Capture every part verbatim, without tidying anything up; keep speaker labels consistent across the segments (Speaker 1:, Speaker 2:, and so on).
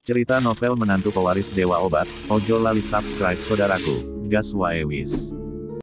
Speaker 1: Cerita novel menantu pewaris Dewa Obat. Ojo lali subscribe saudaraku, gas wae wis.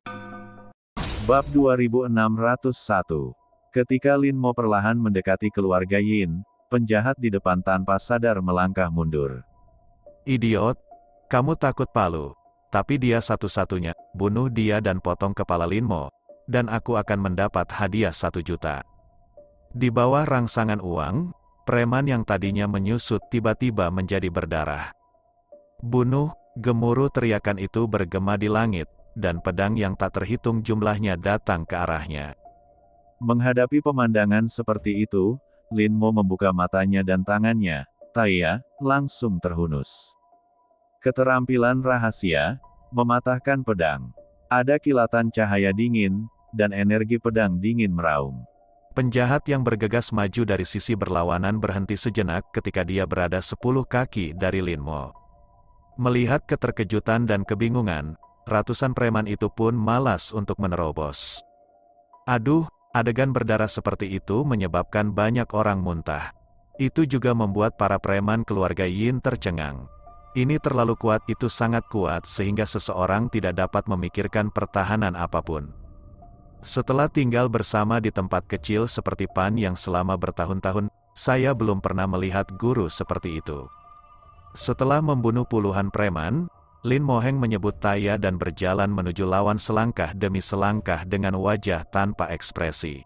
Speaker 1: Bab dua ribu enam ratus satu. Ketika Lin Mo perlahan mendekati keluarga Yin, penjahat di depan tanpa sadar melangkah mundur.
Speaker 2: Idiot, kamu takut palu. Tapi dia satu-satunya, bunuh dia dan potong kepala Lin Mo, dan aku akan mendapat hadiah satu juta. Di bawah rangsangan uang, preman yang tadinya menyusut tiba-tiba menjadi berdarah. Bunuh, gemuruh teriakan itu bergema di langit, dan pedang yang tak terhitung jumlahnya datang ke arahnya.
Speaker 1: Menghadapi pemandangan seperti itu, Lin Mo membuka matanya dan tangannya, Taya, langsung terhunus. Keterampilan rahasia, mematahkan pedang. Ada kilatan cahaya dingin, dan energi pedang dingin meraung.
Speaker 2: Penjahat yang bergegas maju dari sisi berlawanan berhenti sejenak ketika dia berada sepuluh kaki dari Lin Mo. Melihat keterkejutan dan kebingungan, ratusan preman itu pun malas untuk menerobos. Aduh, adegan berdarah seperti itu menyebabkan banyak orang muntah. Itu juga membuat para preman keluarga Yin tercengang. Ini terlalu kuat, itu sangat kuat sehingga seseorang tidak dapat memikirkan pertahanan apapun. Setelah tinggal bersama di tempat kecil seperti Pan yang selama bertahun-tahun, saya belum pernah melihat guru seperti itu. Setelah membunuh puluhan preman, Lin Mo Heng menyebut Taya dan berjalan menuju lawan selangkah demi selangkah dengan wajah tanpa ekspresi.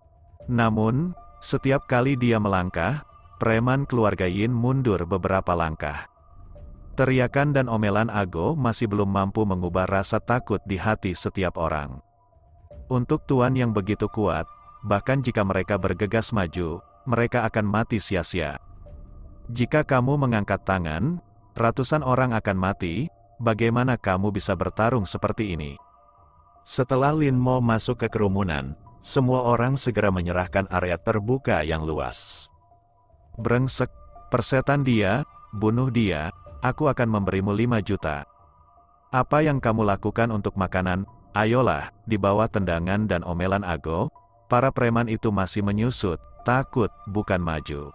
Speaker 2: Namun, setiap kali dia melangkah, preman keluarga Yin mundur beberapa langkah. Teriakan dan omelan Ago masih belum mampu mengubah rasa takut di hati setiap orang. Untuk tuan yang begitu kuat, bahkan jika mereka bergegas maju, mereka akan mati sia-sia. Jika kamu mengangkat tangan, ratusan orang akan mati, bagaimana kamu bisa bertarung seperti ini?
Speaker 3: Setelah Lin Mo masuk ke kerumunan, semua orang segera menyerahkan area terbuka yang luas.
Speaker 2: Brengsek, persetan dia, bunuh dia, aku akan memberimu lima juta. Apa yang kamu lakukan untuk makanan? Ayolah, di bawah tendangan dan omelan Ago, para preman itu masih menyusut, takut, bukan maju.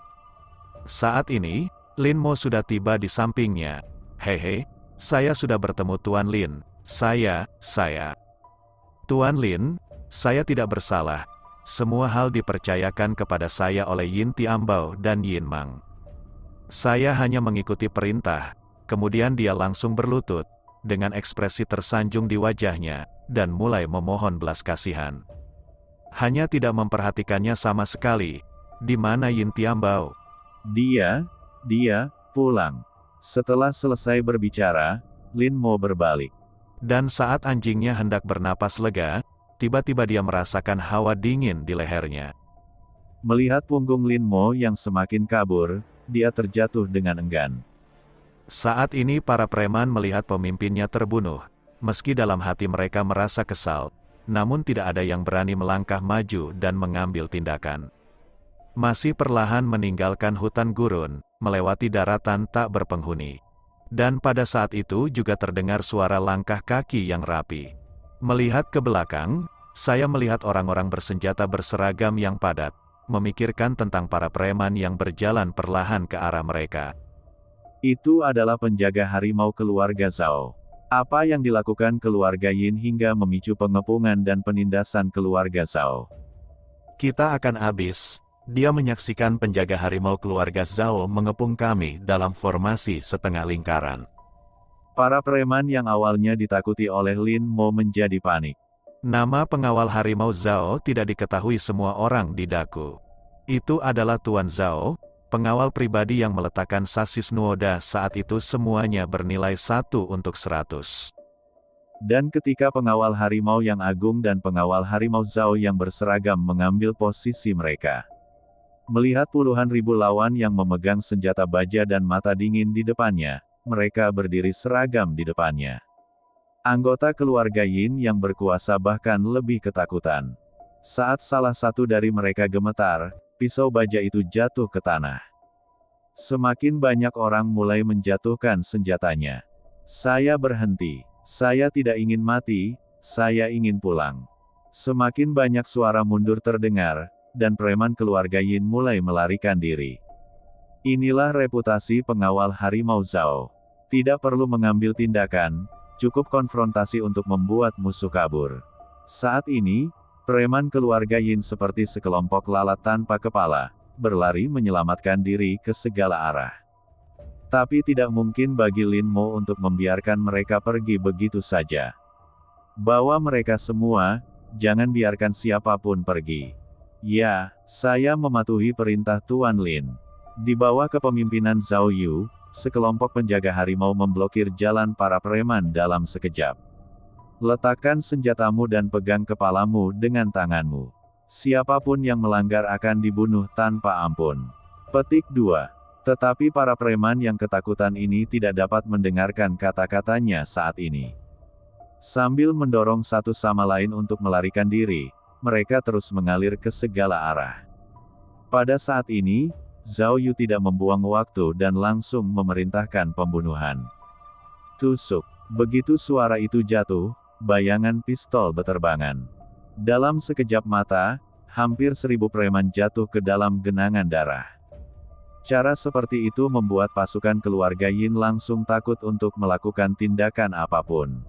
Speaker 2: Saat ini, Lin Mo sudah tiba di sampingnya. Hehe, saya sudah bertemu Tuan Lin, saya, saya. Tuan Lin, saya tidak bersalah. Semua hal dipercayakan kepada saya oleh Yin Tiambao dan Yin Mang. Saya hanya mengikuti perintah, kemudian dia langsung berlutut, dengan ekspresi tersanjung di wajahnya, dan mulai memohon belas kasihan. Hanya tidak memperhatikannya sama sekali. Di mana Yin Tiambao?
Speaker 1: Dia, dia, pulang. Setelah selesai berbicara, Lin Mo berbalik.
Speaker 2: Dan saat anjingnya hendak bernapas lega, tiba-tiba dia merasakan hawa dingin di lehernya.
Speaker 1: Melihat punggung Lin Mo yang semakin kabur, dia terjatuh dengan enggan.
Speaker 2: Saat ini para preman melihat pemimpinnya terbunuh. Meski dalam hati mereka merasa kesal, namun tidak ada yang berani melangkah maju dan mengambil tindakan. Masih perlahan meninggalkan hutan gurun, melewati daratan tak berpenghuni. Dan pada saat itu juga terdengar suara langkah kaki yang rapi. Melihat ke belakang, saya melihat orang-orang bersenjata berseragam yang padat, memikirkan tentang para preman yang berjalan perlahan ke arah mereka.
Speaker 1: Itu adalah penjaga harimau keluarga Zhao. Apa yang dilakukan keluarga Yin hingga memicu pengepungan dan penindasan keluarga Zhao?
Speaker 3: Kita akan habis. Dia menyaksikan penjaga harimau keluarga Zhao mengepung kami dalam formasi setengah lingkaran.
Speaker 1: Para preman yang awalnya ditakuti oleh Lin Mo menjadi panik.
Speaker 2: Nama pengawal harimau Zhao tidak diketahui semua orang di Daku. Itu adalah Tuan Zhao, pengawal pribadi yang meletakkan sasis Nuoda saat itu semuanya bernilai satu untuk seratus.
Speaker 1: Dan ketika pengawal harimau yang agung dan pengawal harimau Zhao yang berseragam mengambil posisi mereka. Melihat puluhan ribu lawan yang memegang senjata baja dan mata dingin di depannya, mereka berdiri seragam di depannya. Anggota keluarga Yin yang berkuasa bahkan lebih ketakutan. Saat salah satu dari mereka gemetar, pisau baja itu jatuh ke tanah. Semakin banyak orang mulai menjatuhkan senjatanya. Saya berhenti. Saya tidak ingin mati, saya ingin pulang. Semakin banyak suara mundur terdengar, dan preman keluarga Yin mulai melarikan diri. Inilah reputasi pengawal harimau Zhao. Tidak perlu mengambil tindakan, cukup konfrontasi untuk membuat musuh kabur. Saat ini, preman keluarga Yin seperti sekelompok lalat tanpa kepala, berlari menyelamatkan diri ke segala arah. Tapi tidak mungkin bagi Lin Mo untuk membiarkan mereka pergi begitu saja. Bawa mereka semua, jangan biarkan siapapun pergi. Ya, saya mematuhi perintah Tuan Lin. Di bawah kepemimpinan Zhao Yu, sekelompok penjaga harimau memblokir jalan para preman dalam sekejap. Letakkan senjatamu dan pegang kepalamu dengan tanganmu. Siapapun yang melanggar akan dibunuh tanpa ampun. Petik dua. Tetapi para preman yang ketakutan ini tidak dapat mendengarkan kata-katanya saat ini. Sambil mendorong satu sama lain untuk melarikan diri, mereka terus mengalir ke segala arah. Pada saat ini, Zhao Yu tidak membuang waktu dan langsung memerintahkan pembunuhan. Tusuk. Begitu suara itu jatuh, bayangan pistol beterbangan. Dalam sekejap mata, hampir seribu preman jatuh ke dalam genangan darah. Cara seperti itu membuat pasukan keluarga Yin langsung takut untuk melakukan tindakan apapun.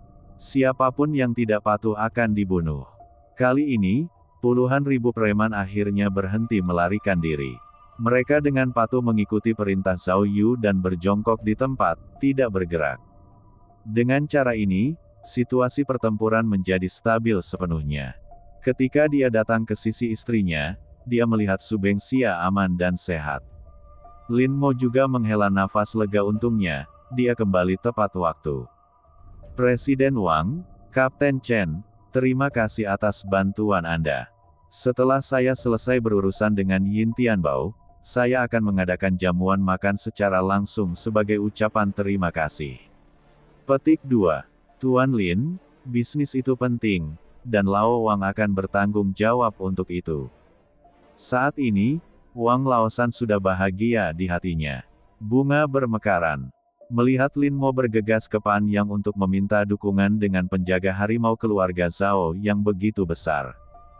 Speaker 1: Siapapun yang tidak patuh akan dibunuh. Kali ini, puluhan ribu preman akhirnya berhenti melarikan diri. Mereka dengan patuh mengikuti perintah Zhao Yu dan berjongkok di tempat, tidak bergerak. Dengan cara ini, situasi pertempuran menjadi stabil sepenuhnya. Ketika dia datang ke sisi istrinya, dia melihat Su Bengxia aman dan sehat. Lin Mo juga menghela nafas lega untungnya, dia kembali tepat waktu. Presiden Wang, Kapten Chen, terima kasih atas bantuan Anda. Setelah saya selesai berurusan dengan Yin Tianbao, saya akan mengadakan jamuan makan secara langsung sebagai ucapan terima kasih. Petik dua. Tuan Lin, bisnis itu penting, dan Lao Wang akan bertanggung jawab untuk itu. Saat ini, Wang Laosan sudah bahagia di hatinya. Bunga bermekaran. Melihat Lin Mo bergegas ke Panyang untuk meminta dukungan dengan penjaga harimau keluarga Zhao yang begitu besar.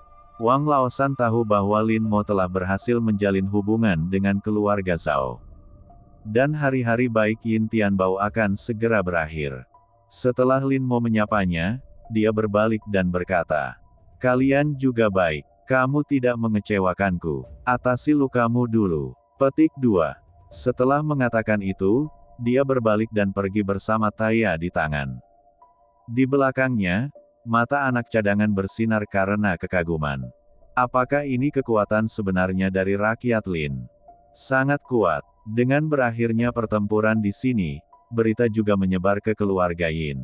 Speaker 1: Wang Laosan tahu bahwa Lin Mo telah berhasil menjalin hubungan dengan keluarga Zhao. Dan hari-hari baik Yin Tianbao akan segera berakhir. Setelah Lin Mo menyapanya, dia berbalik dan berkata, "Kalian juga baik, kamu tidak mengecewakanku, atasi lukamu dulu." Petik dua. Setelah mengatakan itu, dia berbalik dan pergi bersama Taya di tangan. Di belakangnya, mata anak cadangan bersinar karena kekaguman. Apakah ini kekuatan sebenarnya dari rakyat Lin? Sangat kuat. Dengan berakhirnya pertempuran di sini, berita juga menyebar ke keluarga Yin.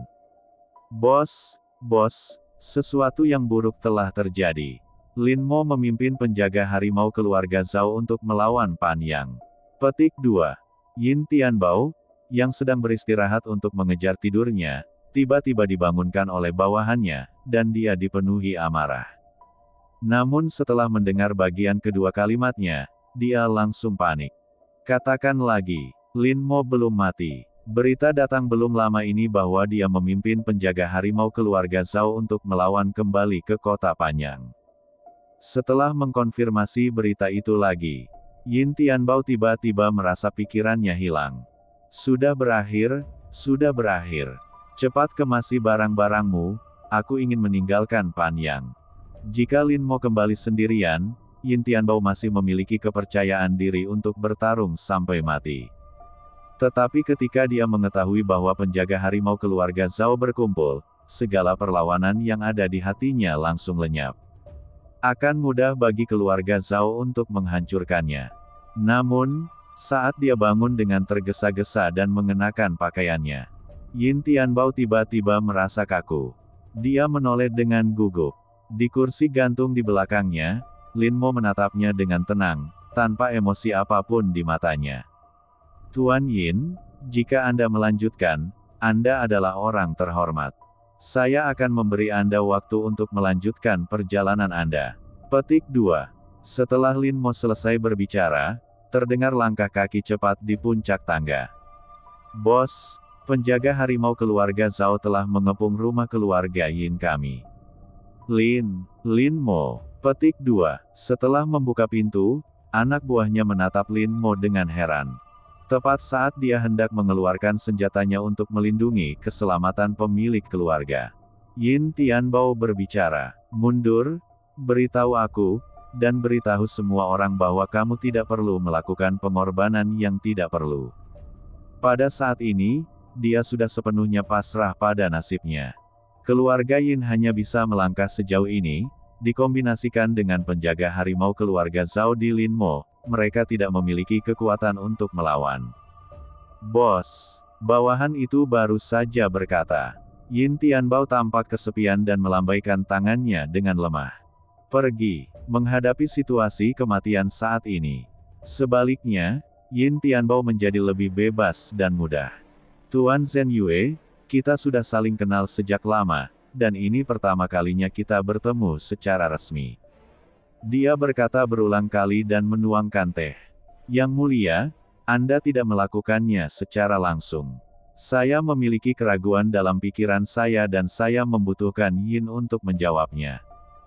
Speaker 1: Bos, bos, sesuatu yang buruk telah terjadi. Lin Mo memimpin penjaga harimau keluarga Zhao untuk melawan Panyang. Petik dua. Yin Tianbao, yang sedang beristirahat untuk mengejar tidurnya, tiba-tiba dibangunkan oleh bawahannya, dan dia dipenuhi amarah. Namun setelah mendengar bagian kedua kalimatnya, dia langsung panik. Katakan lagi, Lin Mo belum mati. Berita datang belum lama ini bahwa dia memimpin penjaga harimau keluarga Zhao untuk melawan kembali ke kota Panyang. Setelah mengkonfirmasi berita itu lagi, Yin Tianbao tiba-tiba merasa pikirannya hilang. Sudah berakhir, sudah berakhir. Cepat kemasi barang-barangmu, aku ingin meninggalkan Panyang. Jika Lin Mo kembali sendirian, Yin Tianbao masih memiliki kepercayaan diri untuk bertarung sampai mati. Tetapi ketika dia mengetahui bahwa penjaga harimau keluarga Zhao berkumpul, segala perlawanan yang ada di hatinya langsung lenyap. Akan mudah bagi keluarga Zhao untuk menghancurkannya. Namun, saat dia bangun dengan tergesa-gesa dan mengenakan pakaiannya, Yin Tianbao tiba-tiba merasa kaku. Dia menoleh dengan gugup. Di kursi gantung di belakangnya, Lin Mo menatapnya dengan tenang, tanpa emosi apapun di matanya. Tuan Yin, jika Anda melanjutkan, Anda adalah orang terhormat. Saya akan memberi Anda waktu untuk melanjutkan perjalanan Anda. Petik dua. Setelah Lin Mo selesai berbicara, terdengar langkah kaki cepat di puncak tangga. Bos, penjaga harimau keluarga Zhao telah mengepung rumah keluarga Yin kami. Lin, Lin Mo. Petik dua. Setelah membuka pintu, Anak buahnya menatap Lin Mo dengan heran. Tepat saat dia hendak mengeluarkan senjatanya untuk melindungi keselamatan pemilik keluarga, Yin Tianbao berbicara, "Mundur, beritahu aku, dan beritahu semua orang bahwa kamu tidak perlu melakukan pengorbanan yang tidak perlu." Pada saat ini, dia sudah sepenuhnya pasrah pada nasibnya. Keluarga Yin hanya bisa melangkah sejauh ini, dikombinasikan dengan penjaga harimau keluarga Zhao di Lin Mo, mereka tidak memiliki kekuatan untuk melawan. "Bos," bawahan itu baru saja berkata. Yin Tianbao tampak kesepian dan melambaikan tangannya dengan lemah. Pergi, menghadapi situasi kematian saat ini. Sebaliknya, Yin Tianbao menjadi lebih bebas dan mudah. "Tuan Zhen Yue, kita sudah saling kenal sejak lama, dan ini pertama kalinya kita bertemu secara resmi." Dia berkata berulang kali dan menuangkan teh. "Yang mulia, Anda tidak melakukannya secara langsung. Saya memiliki keraguan dalam pikiran saya dan saya membutuhkan Yin untuk menjawabnya.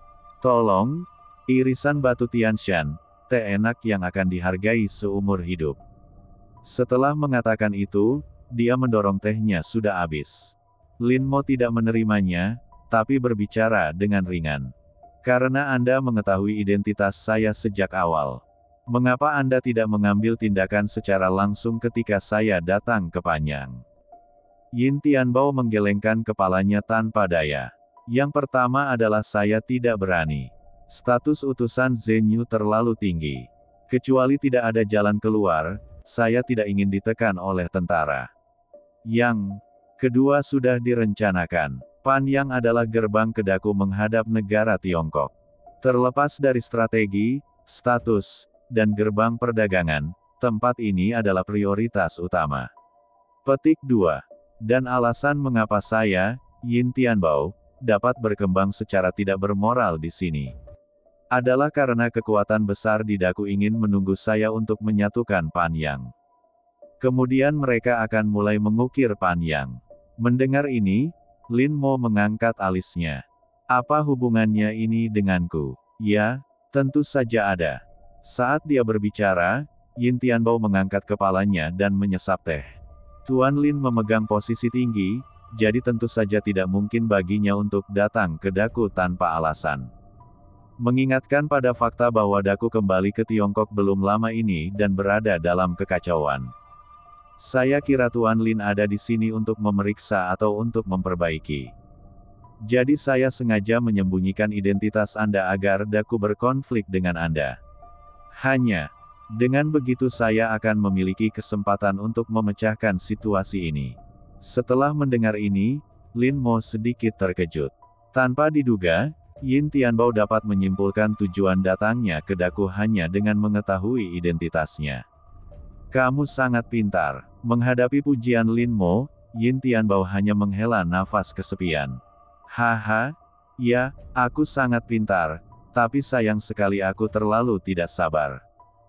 Speaker 1: Tolong, irisan batu Tianshan, teh enak yang akan dihargai seumur hidup." Setelah mengatakan itu, dia mendorong tehnya sudah habis. Lin Mo tidak menerimanya, tapi berbicara dengan ringan. "Karena Anda mengetahui identitas saya sejak awal. Mengapa Anda tidak mengambil tindakan secara langsung ketika saya datang ke Panyang?" Yin Tianbao menggelengkan kepalanya tanpa daya. "Yang pertama adalah saya tidak berani. Status utusan Zhen Yu terlalu tinggi. Kecuali tidak ada jalan keluar, saya tidak ingin ditekan oleh tentara. Yang kedua sudah direncanakan. Panyang adalah gerbang ke Daku menghadap negara Tiongkok. Terlepas dari strategi, status, dan gerbang perdagangan, tempat ini adalah prioritas utama." Petik dua. Dan alasan mengapa saya, Yin Tianbao, dapat berkembang secara tidak bermoral di sini, adalah karena kekuatan besar di Daku ingin menunggu saya untuk menyatukan Panyang. Kemudian mereka akan mulai mengukir Panyang. Mendengar ini, Lin Mo mengangkat alisnya. "Apa hubungannya ini denganku?" "Ya, tentu saja ada." Saat dia berbicara, Yin Tianbao mengangkat kepalanya dan menyesap teh. Tuan Lin memegang posisi tinggi, jadi tentu saja tidak mungkin baginya untuk datang ke Daku tanpa alasan. Mengingatkan pada fakta bahwa Daku kembali ke Tiongkok belum lama ini dan berada dalam kekacauan. "Saya kira Tuan Lin ada di sini untuk memeriksa atau untuk memperbaiki. Jadi saya sengaja menyembunyikan identitas Anda agar Daku berkonflik dengan Anda. Hanya dengan begitu saya akan memiliki kesempatan untuk memecahkan situasi ini." Setelah mendengar ini, Lin Mo sedikit terkejut. Tanpa diduga, Yin Tianbao dapat menyimpulkan tujuan datangnya ke Daku hanya dengan mengetahui identitasnya. "Kamu sangat pintar." Menghadapi pujian Lin Mo, Yin Tianbao hanya menghela nafas kesepian. "Haha, ya, aku sangat pintar, tapi sayang sekali aku terlalu tidak sabar.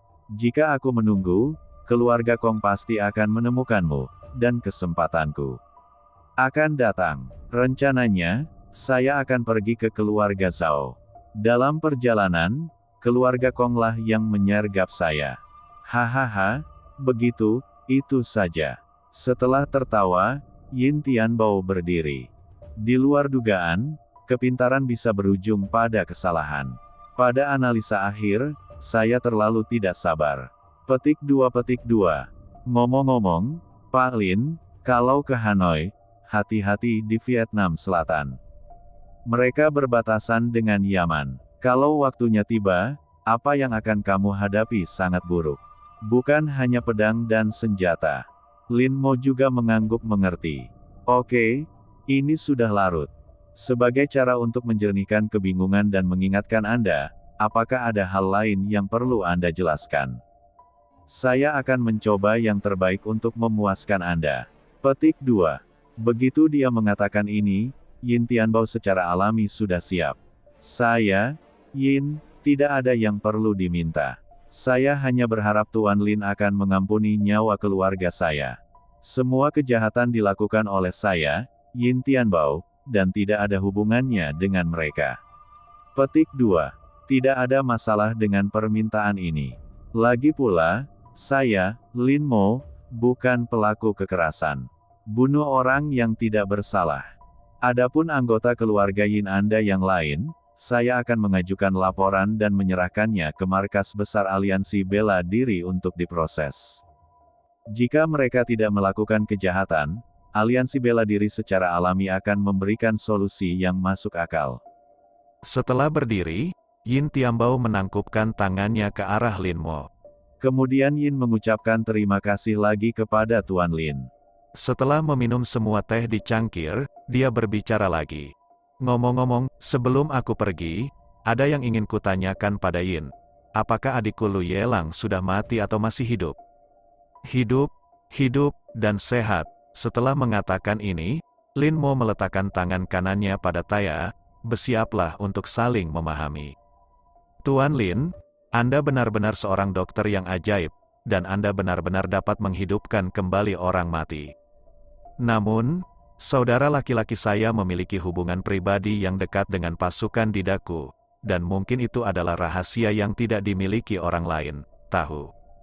Speaker 1: Jika aku menunggu, keluarga Kong pasti akan menemukanmu, dan kesempatanku akan datang. Rencananya, saya akan pergi ke keluarga Zhao. Dalam perjalanan, keluarga Kong lah yang menyergap saya." "Hahaha, begitu, itu saja." Setelah tertawa, Yin Tianbao berdiri. Di luar dugaan, kepintaran bisa berujung pada kesalahan. Pada analisa akhir, saya terlalu tidak sabar. Petik dua petik dua. Ngomong-ngomong, Pak Lin, kalau ke Hanoi, hati-hati di Vietnam Selatan. Mereka berbatasan dengan Yaman. Kalau waktunya tiba, apa yang akan kamu hadapi sangat buruk. Bukan hanya pedang dan senjata. Lin Mo juga mengangguk mengerti. "Oke, ini sudah larut. Sebagai cara untuk menjernihkan kebingungan dan mengingatkan Anda, apakah ada hal lain yang perlu Anda jelaskan? Saya akan mencoba yang terbaik untuk memuaskan Anda." Petik dua. Begitu dia mengatakan ini, Yin Tianbao secara alami sudah siap. "Saya, Yin, tidak ada yang perlu diminta. Saya hanya berharap Tuan Lin akan mengampuni nyawa keluarga saya. Semua kejahatan dilakukan oleh saya, Yin Tianbao, dan tidak ada hubungannya dengan mereka." Petik dua. Tidak ada masalah dengan permintaan ini. Lagi pula, saya, Lin Mo, bukan pelaku kekerasan. Bunuh orang yang tidak bersalah. Adapun anggota keluarga Yin Anda yang lain, saya akan mengajukan laporan dan menyerahkannya ke markas besar Aliansi Bela Diri untuk diproses. Jika mereka tidak melakukan kejahatan, Aliansi Bela Diri secara alami akan memberikan solusi yang masuk akal.
Speaker 2: Setelah berdiri, Yin Tiambao menangkupkan tangannya ke arah Lin Mo.
Speaker 1: Kemudian Yin mengucapkan terima kasih lagi kepada Tuan Lin.
Speaker 2: Setelah meminum semua teh di cangkir, dia berbicara lagi. Ngomong-ngomong, sebelum aku pergi, ada yang ingin kutanyakan pada Yin. Apakah adikku Lu Yelang sudah mati atau masih hidup? Hidup, hidup, dan sehat. Setelah mengatakan ini, Lin Mo meletakkan tangan kanannya pada Taya, bersiaplah untuk saling memahami. Tuan Lin, Anda benar-benar seorang dokter yang ajaib, dan Anda benar-benar dapat menghidupkan kembali orang mati. Namun, saudara laki-laki saya memiliki hubungan pribadi yang dekat dengan pasukan di Daku, dan mungkin itu adalah rahasia yang tidak dimiliki orang lain, tahu.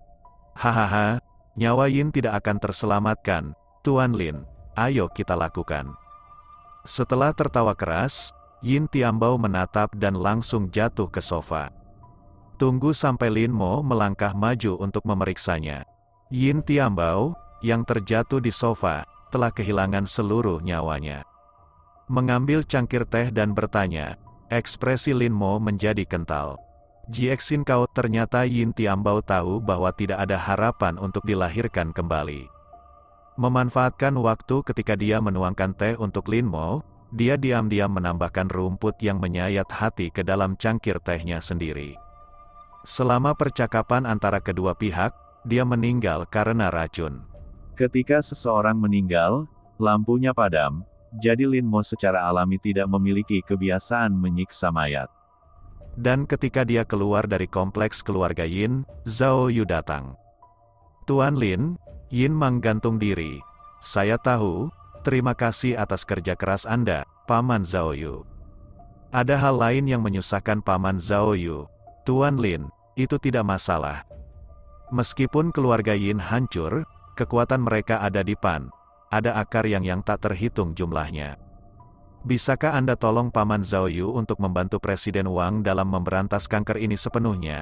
Speaker 2: Hahaha, nyawa Yin tidak akan terselamatkan, Tuan Lin, ayo kita lakukan. Setelah tertawa keras, Yin Tiambao menatap dan langsung jatuh ke sofa. Tunggu sampai Lin Mo melangkah maju untuk memeriksanya. Yin Tiambao, yang terjatuh di sofa, telah kehilangan seluruh nyawanya. Mengambil cangkir teh dan bertanya, ekspresi Lin Mo menjadi kental. Jiexin Kao, ternyata Yin Tiambao tahu bahwa tidak ada harapan untuk dilahirkan kembali. Memanfaatkan waktu ketika dia menuangkan teh untuk Lin Mo, dia diam-diam menambahkan rumput yang menyayat hati ke dalam cangkir tehnya sendiri. Selama percakapan antara kedua pihak, dia meninggal karena racun.
Speaker 1: Ketika seseorang meninggal, lampunya padam, jadi Lin Mo secara alami tidak memiliki kebiasaan menyiksa mayat.
Speaker 2: Dan ketika dia keluar dari kompleks keluarga Yin, Zhao Yu datang. Tuan Lin, Yin menggantung diri. Saya tahu, terima kasih atas kerja keras Anda, Paman Zhao Yu. Ada hal lain yang menyusahkan Paman Zhao Yu. Tuan Lin, itu tidak masalah. Meskipun keluarga Yin hancur, kekuatan mereka ada di Pan. Ada akar yang yang tak terhitung jumlahnya. Bisakah Anda tolong Paman Zhao Yu untuk membantu Presiden Wang dalam memberantas kanker ini sepenuhnya?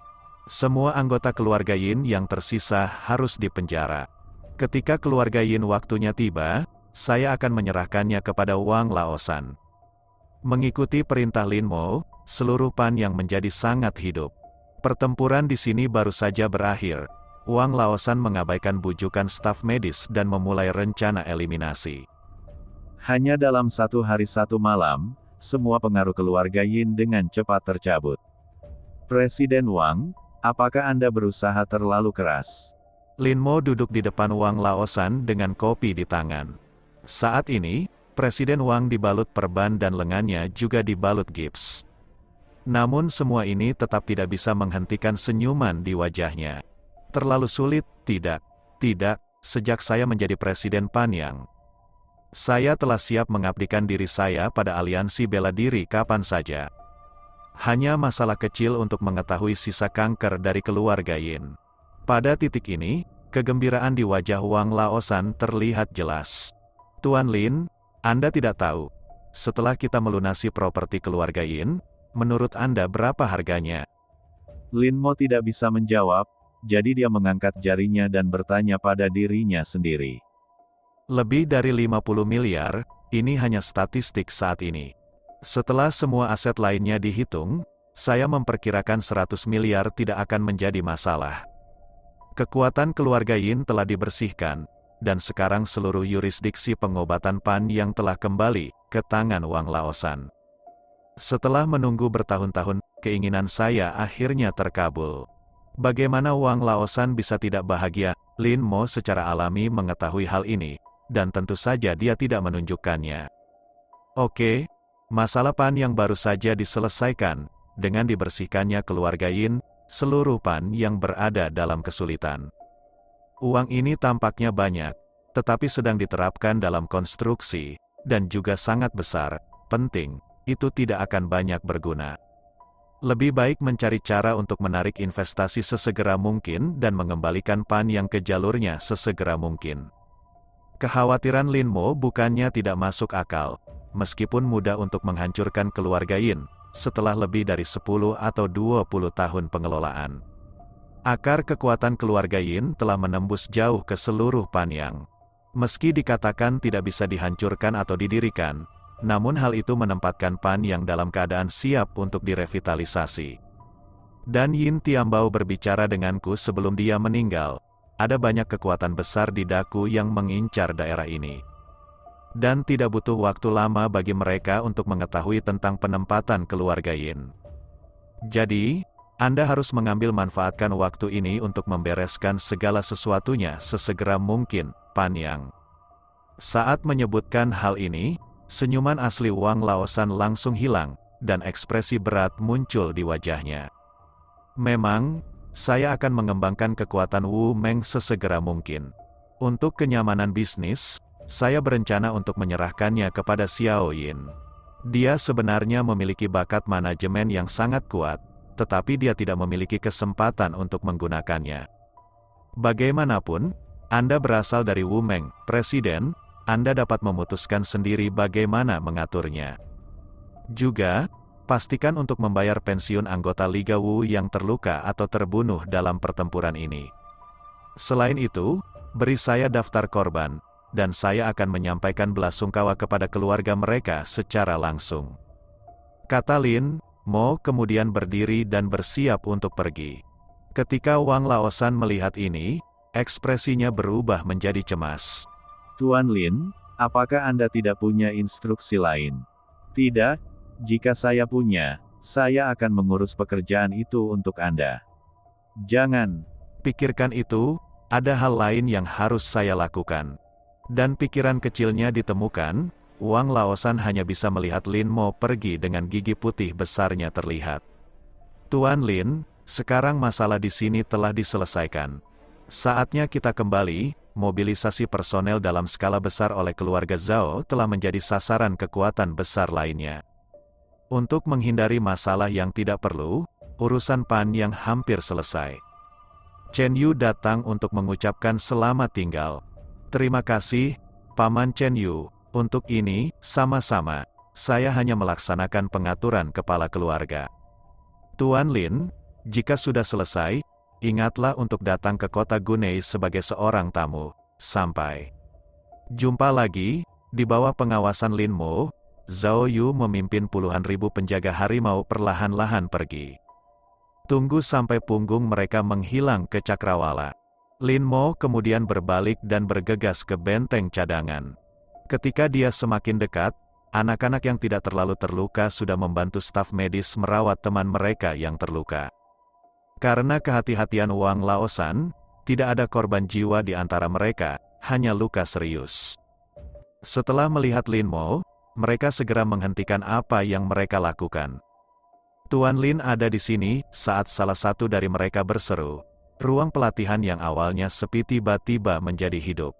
Speaker 2: Semua anggota keluarga Yin yang tersisa harus dipenjara. Ketika keluarga Yin waktunya tiba, saya akan menyerahkannya kepada Wang Laosan. Mengikuti perintah Lin Mo, seluruh Pan yang menjadi sangat hidup. Pertempuran di sini baru saja berakhir. Wang Laosan mengabaikan bujukan staf medis dan memulai rencana eliminasi.
Speaker 1: Hanya dalam satu hari satu malam, semua pengaruh keluarga Yin dengan cepat tercabut. Presiden Wang, apakah Anda berusaha terlalu keras?
Speaker 2: Lin Mo duduk di depan Wang Laosan dengan kopi di tangan. Saat ini, Presiden Wang dibalut perban dan lengannya juga dibalut gips. Namun semua ini tetap tidak bisa menghentikan senyuman di wajahnya. Terlalu sulit, tidak, tidak, sejak saya menjadi Presiden Panyang. Saya telah siap mengabdikan diri saya pada aliansi bela diri kapan saja. Hanya masalah kecil untuk mengetahui sisa kanker dari keluarga Yin. Pada titik ini, kegembiraan di wajah Wang Laosan terlihat jelas. Tuan Lin, Anda tidak tahu, setelah kita melunasi properti keluarga Yin, menurut Anda berapa harganya?
Speaker 1: Lin Mo tidak bisa menjawab, jadi dia mengangkat jarinya dan bertanya pada dirinya sendiri.
Speaker 2: Lebih dari lima puluh miliar, ini hanya statistik saat ini. Setelah semua aset lainnya dihitung, saya memperkirakan seratus miliar tidak akan menjadi masalah. Kekuatan keluarga Yin telah dibersihkan, dan sekarang seluruh yurisdiksi pengobatan Pan yang telah kembali ke tangan Wang Laosan. Setelah menunggu bertahun-tahun, keinginan saya akhirnya terkabul. Bagaimana Wang Laosan bisa tidak bahagia? Lin Mo secara alami mengetahui hal ini, dan tentu saja dia tidak menunjukkannya. Oke, masalah Pan yang baru saja diselesaikan, dengan dibersihkannya keluarga Yin, seluruh Pan yang berada dalam kesulitan. Uang ini tampaknya banyak, tetapi sedang diterapkan dalam konstruksi, dan juga sangat besar, penting, itu tidak akan banyak berguna. Lebih baik mencari cara untuk menarik investasi sesegera mungkin dan mengembalikan Pan Yang ke jalurnya sesegera mungkin. Kekhawatiran Lin Mo bukannya tidak masuk akal, meskipun mudah untuk menghancurkan keluarga Yin, setelah lebih dari sepuluh atau dua puluh tahun pengelolaan. Akar kekuatan keluarga Yin telah menembus jauh ke seluruh Pan Yang. Meski dikatakan tidak bisa dihancurkan atau didirikan, namun hal itu menempatkan Pan Yang dalam keadaan siap untuk direvitalisasi. Dan Yin Tiambao berbicara denganku sebelum dia meninggal, ada banyak kekuatan besar di Daku yang mengincar daerah ini. Dan tidak butuh waktu lama bagi mereka untuk mengetahui tentang penempatan keluarga Yin. Jadi, Anda harus mengambil manfaatkan waktu ini untuk membereskan segala sesuatunya sesegera mungkin, Pan Yang. Saat menyebutkan hal ini, senyuman asli Wang Laosan langsung hilang, dan ekspresi berat muncul di wajahnya. Memang, saya akan mengembangkan kekuatan Wu Meng sesegera mungkin. Untuk kenyamanan bisnis, saya berencana untuk menyerahkannya kepada Xiao Yin. Dia sebenarnya memiliki bakat manajemen yang sangat kuat, tetapi dia tidak memiliki kesempatan untuk menggunakannya. Bagaimanapun, Anda berasal dari Wu Meng, Presiden, Anda dapat memutuskan sendiri bagaimana mengaturnya. Juga, pastikan untuk membayar pensiun anggota Liga Wu yang terluka atau terbunuh dalam pertempuran ini. Selain itu, beri saya daftar korban, dan saya akan menyampaikan belasungkawa kepada keluarga mereka secara langsung. Kata Lin Mo kemudian berdiri dan bersiap untuk pergi. Ketika Wang Laosan melihat ini, ekspresinya berubah menjadi cemas.
Speaker 1: Tuan Lin, apakah Anda tidak punya instruksi lain? Tidak, jika saya punya, saya akan mengurus pekerjaan itu untuk Anda. Jangan.
Speaker 2: Pikirkan itu, ada hal lain yang harus saya lakukan. Dan pikiran kecilnya ditemukan, Wang Laosan hanya bisa melihat Lin Mo pergi dengan gigi putih besarnya terlihat. Tuan Lin, sekarang masalah di sini telah diselesaikan. Saatnya kita kembali. Mobilisasi personel dalam skala besar oleh keluarga Zhao telah menjadi sasaran kekuatan besar lainnya. Untuk menghindari masalah yang tidak perlu, urusan Pan yang hampir selesai. Chen Yu datang untuk mengucapkan selamat tinggal. Terima kasih, Paman Chen Yu. Untuk ini, sama-sama, saya hanya melaksanakan pengaturan kepala keluarga. Tuan Lin, jika sudah selesai, ingatlah untuk datang ke kota Gunei sebagai seorang tamu. Sampai jumpa lagi. Di bawah pengawasan Lin Mo, Zhao Yu memimpin puluhan ribu penjaga harimau perlahan-lahan pergi. Tunggu sampai punggung mereka menghilang ke cakrawala. Lin Mo kemudian berbalik dan bergegas ke benteng cadangan. Ketika dia semakin dekat, anak-anak yang tidak terlalu terluka sudah membantu staf medis merawat teman mereka yang terluka. Karena kehati-hatian Wang Laosan, tidak ada korban jiwa di antara mereka, hanya luka serius. Setelah melihat Lin Mo, mereka segera menghentikan apa yang mereka lakukan. Tuan Lin ada di sini, saat salah satu dari mereka berseru. Ruang pelatihan yang awalnya sepi tiba-tiba menjadi hidup.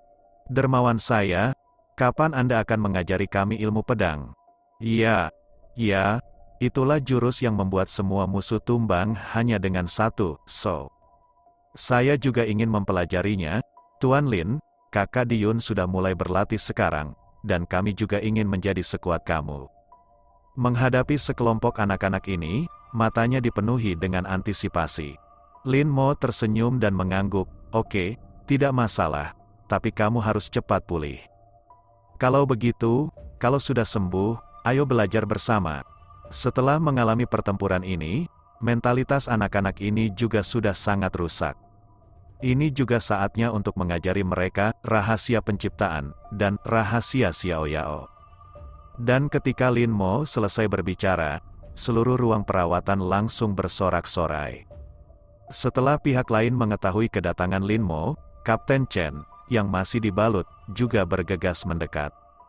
Speaker 2: Dermawan saya, kapan Anda akan mengajari kami ilmu pedang? Iya, iya. Itulah jurus yang membuat semua musuh tumbang hanya dengan satu, so. Saya juga ingin mempelajarinya, Tuan Lin, kakak Diyun sudah mulai berlatih sekarang, dan kami juga ingin menjadi sekuat kamu. Menghadapi sekelompok anak-anak ini, matanya dipenuhi dengan antisipasi. Lin Mo tersenyum dan mengangguk, oke, tidak masalah, tapi kamu harus cepat pulih. Kalau begitu, kalau sudah sembuh, ayo belajar bersama. Setelah mengalami pertempuran ini, mentalitas anak-anak ini juga sudah sangat rusak. Ini juga saatnya untuk mengajari mereka rahasia penciptaan dan rahasia Xiao Yao. Dan ketika Lin Mo selesai berbicara, seluruh ruang perawatan langsung bersorak-sorai. Setelah pihak lain mengetahui kedatangan Lin Mo, Kapten Chen, yang masih dibalut, juga bergegas mendekat.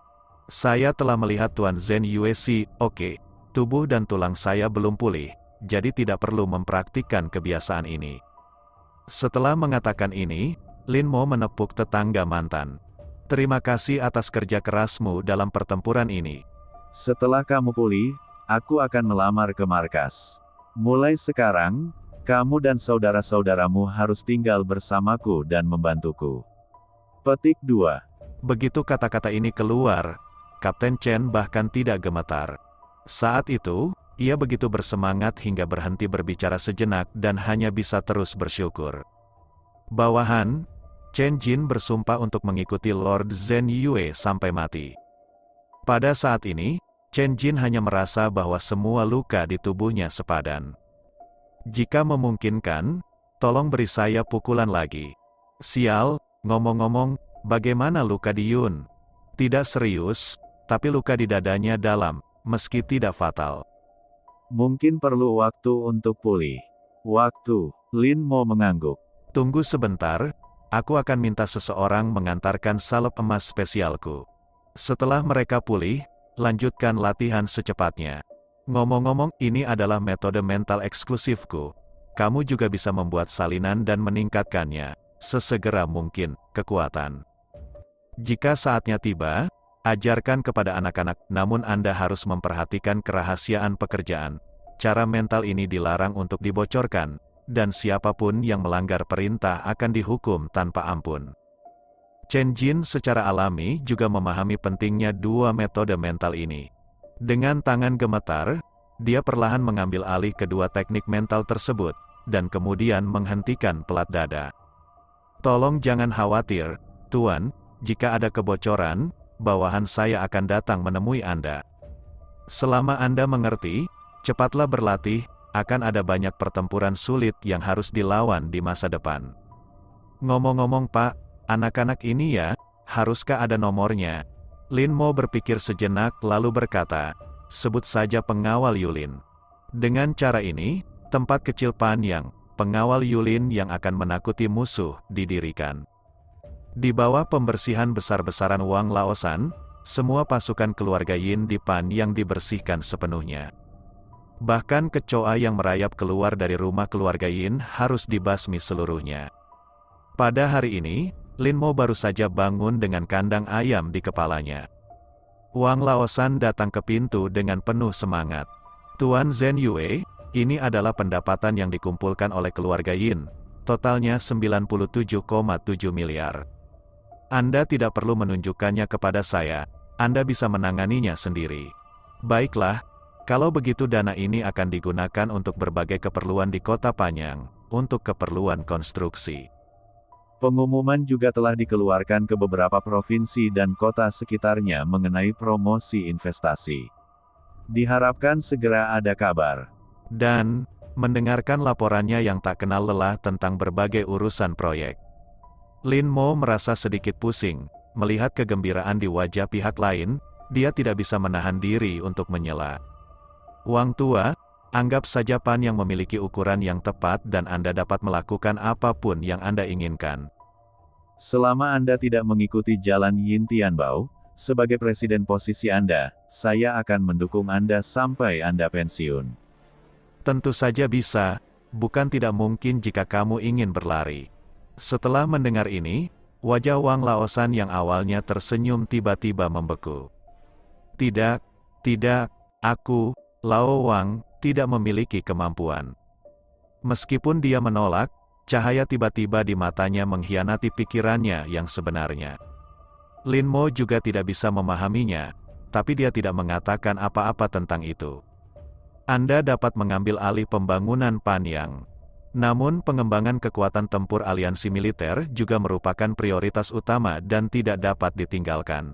Speaker 2: Saya telah melihat Tuan Zhen Yuexi, oke. Tubuh dan tulang saya belum pulih, jadi tidak perlu mempraktikkan kebiasaan ini. Setelah mengatakan ini, Lin Mo menepuk tetangga mantan. Terima kasih atas kerja kerasmu dalam pertempuran ini.
Speaker 1: Setelah kamu pulih, aku akan melamar ke markas. Mulai sekarang, kamu dan saudara-saudaramu harus tinggal bersamaku dan membantuku. Petik dua.
Speaker 2: Begitu kata-kata ini keluar, Kapten Chen bahkan tidak gemetar. Saat itu, ia begitu bersemangat hingga berhenti berbicara sejenak dan hanya bisa terus bersyukur. Bawahan, Chen Jin bersumpah untuk mengikuti Lord Zhen Yue sampai mati. Pada saat ini, Chen Jin hanya merasa bahwa semua luka di tubuhnya sepadan. Jika memungkinkan, tolong beri saya pukulan lagi. Sial, ngomong-ngomong, bagaimana luka di Yun? Tidak serius, tapi luka di dadanya dalam, meski tidak fatal.
Speaker 1: Mungkin perlu waktu untuk pulih. Waktu, Lin Mo mengangguk.
Speaker 2: Tunggu sebentar, aku akan minta seseorang mengantarkan salep emas spesialku. Setelah mereka pulih, lanjutkan latihan secepatnya. Ngomong-ngomong, ini adalah metode mental eksklusifku. Kamu juga bisa membuat salinan dan meningkatkannya, sesegera mungkin, kekuatan. Jika saatnya tiba, ajarkan kepada anak-anak, namun Anda harus memperhatikan kerahasiaan pekerjaan. Cara mental ini dilarang untuk dibocorkan, dan siapapun yang melanggar perintah akan dihukum tanpa ampun. Chen Jin secara alami juga memahami pentingnya dua metode mental ini. Dengan tangan gemetar, dia perlahan mengambil alih kedua teknik mental tersebut, dan kemudian menghentikan pelat dada. Tolong jangan khawatir, Tuan, jika ada kebocoran, bawahan saya akan datang menemui Anda. Selama Anda mengerti, cepatlah berlatih, akan ada banyak pertempuran sulit yang harus dilawan di masa depan. Ngomong-ngomong Pak, anak-anak ini ya, haruskah ada nomornya? Lin Mo berpikir sejenak lalu berkata, sebut saja pengawal Yulin. Dengan cara ini, tempat kecil Panyang, pengawal Yulin yang akan menakuti musuh, didirikan. Di bawah pembersihan besar-besaran Wang Laosan, semua pasukan keluarga Yin di Panyang dibersihkan sepenuhnya. Bahkan kecoa yang merayap keluar dari rumah keluarga Yin harus dibasmi seluruhnya. Pada hari ini, Lin Mo baru saja bangun dengan kandang ayam di kepalanya. Wang Laosan datang ke pintu dengan penuh semangat. Tuan Zhen Yue, ini adalah pendapatan yang dikumpulkan oleh keluarga Yin, totalnya sembilan puluh tujuh koma tujuh miliar. Anda tidak perlu menunjukkannya kepada saya, Anda bisa menanganinya sendiri. Baiklah, kalau begitu dana ini akan digunakan untuk berbagai keperluan di kota Panyang, untuk keperluan konstruksi.
Speaker 1: Pengumuman juga telah dikeluarkan ke beberapa provinsi dan kota sekitarnya mengenai promosi investasi. Diharapkan segera ada kabar.
Speaker 2: Dan, mendengarkan laporannya yang tak kenal lelah tentang berbagai urusan proyek. Lin Mo merasa sedikit pusing, melihat kegembiraan di wajah pihak lain, dia tidak bisa menahan diri untuk menyela. Wang Tua, anggap saja Pan yang memiliki ukuran yang tepat dan Anda dapat melakukan apapun yang Anda inginkan.
Speaker 1: Selama Anda tidak mengikuti jalan Yin Tianbao, sebagai presiden posisi Anda, saya akan mendukung Anda sampai Anda pensiun.
Speaker 2: Tentu saja bisa, bukan tidak mungkin jika kamu ingin berlari. Setelah mendengar ini, wajah Wang Laosan yang awalnya tersenyum tiba-tiba membeku. Tidak, tidak, aku, Lao Wang, tidak memiliki kemampuan. Meskipun dia menolak, cahaya tiba-tiba di matanya mengkhianati pikirannya yang sebenarnya. Lin Mo juga tidak bisa memahaminya, tapi dia tidak mengatakan apa-apa tentang itu. Anda dapat mengambil alih pembangunan Panyang. Namun pengembangan kekuatan tempur aliansi militer juga merupakan prioritas utama dan tidak dapat ditinggalkan.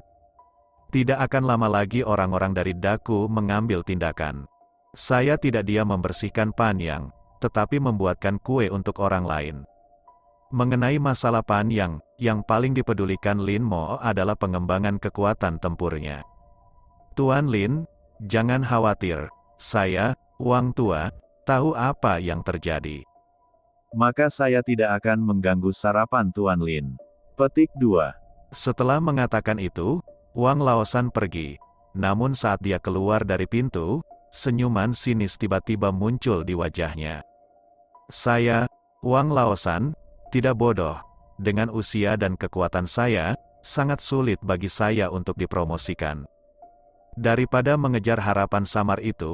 Speaker 2: Tidak akan lama lagi orang-orang dari Daku mengambil tindakan. Saya tidak diam membersihkan Panyang, tetapi membuatkan kue untuk orang lain. Mengenai masalah Panyang, yang paling dipedulikan Lin Mo adalah pengembangan kekuatan tempurnya. Tuan Lin, jangan khawatir, saya, Wang Tua, tahu apa yang terjadi.
Speaker 1: Maka saya tidak akan mengganggu sarapan Tuan Lin. Petik dua.
Speaker 2: Setelah mengatakan itu, Wang Laosan pergi. Namun saat dia keluar dari pintu, senyuman sinis tiba-tiba muncul di wajahnya. Saya, Wang Laosan, tidak bodoh. Dengan usia dan kekuatan saya, sangat sulit bagi saya untuk dipromosikan. Daripada mengejar harapan samar itu,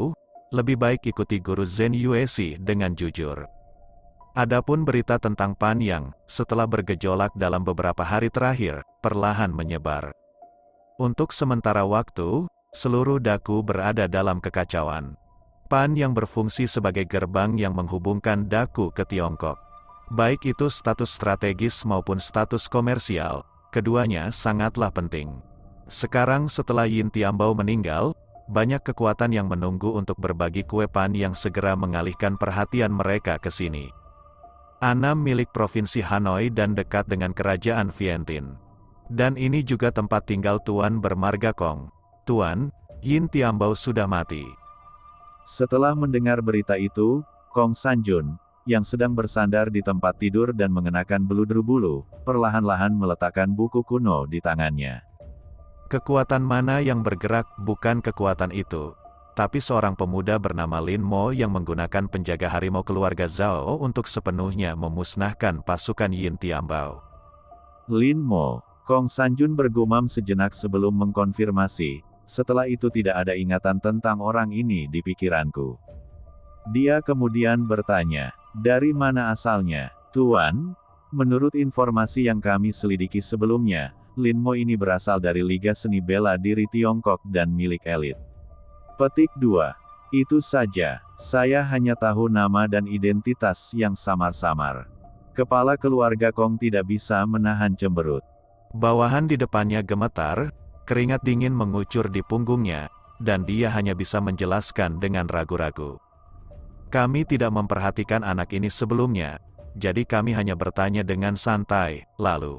Speaker 2: lebih baik ikuti guru Zen Yueshi dengan jujur. Adapun berita tentang Pan Yang, setelah bergejolak dalam beberapa hari terakhir, perlahan menyebar. Untuk sementara waktu, seluruh daku berada dalam kekacauan. Pan Yang berfungsi sebagai gerbang yang menghubungkan daku ke Tiongkok. Baik itu status strategis maupun status komersial, keduanya sangatlah penting. Sekarang setelah Yin Tiambao meninggal, banyak kekuatan yang menunggu untuk berbagi kue Pan Yang segera mengalihkan perhatian mereka ke sini. Annam milik Provinsi Hanoi dan dekat dengan Kerajaan Vientin. Dan ini juga tempat tinggal Tuan bermarga Kong. Tuan, Yin Tiambao sudah mati.
Speaker 1: Setelah mendengar berita itu, Kong Sanjun, yang sedang bersandar di tempat tidur dan mengenakan beludru bulu, perlahan-lahan meletakkan buku kuno di tangannya.
Speaker 2: Kekuatan mana yang bergerak bukan kekuatan itu, tapi seorang pemuda bernama Lin Mo yang menggunakan penjaga harimau keluarga Zhao untuk sepenuhnya memusnahkan pasukan Yin Tiambao.
Speaker 1: Lin Mo, Kong Sanjun bergumam sejenak sebelum mengkonfirmasi, setelah itu tidak ada ingatan tentang orang ini di pikiranku. Dia kemudian bertanya, dari mana asalnya, Tuan? Menurut informasi yang kami selidiki sebelumnya, Lin Mo ini berasal dari Liga Seni Bela Diri Tiongkok dan milik elit. Petik dua. Itu saja, saya hanya tahu nama dan identitas yang samar-samar. Kepala keluarga Kong tidak bisa menahan cemberut.
Speaker 2: Bawahan di depannya gemetar, keringat dingin mengucur di punggungnya, dan dia hanya bisa menjelaskan dengan ragu-ragu. Kami tidak memperhatikan anak ini sebelumnya, jadi kami hanya bertanya dengan santai, lalu.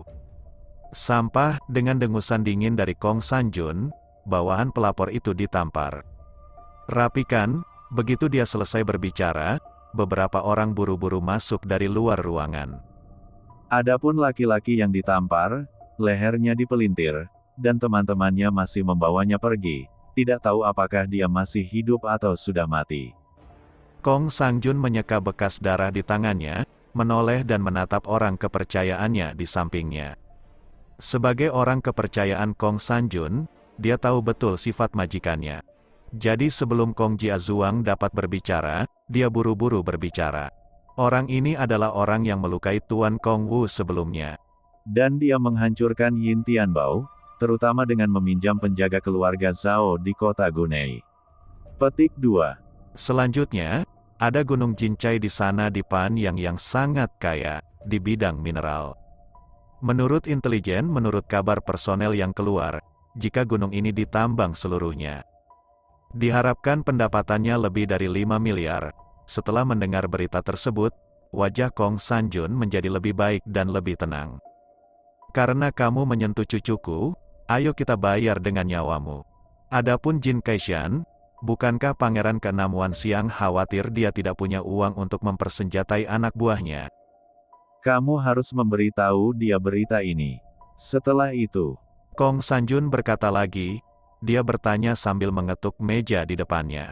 Speaker 2: Sampah, dengan dengusan dingin dari Kong Sanjun, bawahan pelapor itu ditampar. Rapikan, begitu dia selesai berbicara, beberapa orang buru-buru masuk dari luar ruangan.
Speaker 1: Adapun laki-laki yang ditampar, lehernya dipelintir, dan teman-temannya masih membawanya pergi, tidak tahu apakah dia masih hidup atau sudah mati.
Speaker 2: Kong Sanjun menyeka bekas darah di tangannya, menoleh dan menatap orang kepercayaannya di sampingnya. Sebagai orang kepercayaan Kong Sanjun, dia tahu betul sifat majikannya. Jadi sebelum Kong Jiazuang dapat berbicara, dia buru-buru berbicara. Orang ini adalah orang yang melukai Tuan Kong Wu sebelumnya.
Speaker 1: Dan dia menghancurkan Yin Tianbao, terutama dengan meminjam penjaga keluarga Zhao di kota Gunei. Petik dua.
Speaker 2: Selanjutnya, ada Gunung Jincai di sana di Pan yang yang sangat kaya, di bidang mineral. Menurut intelijen, menurut kabar personel yang keluar, jika gunung ini ditambang seluruhnya, diharapkan pendapatannya lebih dari lima miliar. Setelah mendengar berita tersebut, wajah Kong Sanjun menjadi lebih baik dan lebih tenang. Karena kamu menyentuh cucuku, ayo kita bayar dengan nyawamu. Adapun Jin Kaishan, bukankah Pangeran keenam Wan Xiang khawatir dia tidak punya uang untuk mempersenjatai anak buahnya?
Speaker 1: Kamu harus memberitahu dia berita ini. Setelah itu,
Speaker 2: Kong Sanjun berkata lagi, dia bertanya sambil mengetuk meja di depannya.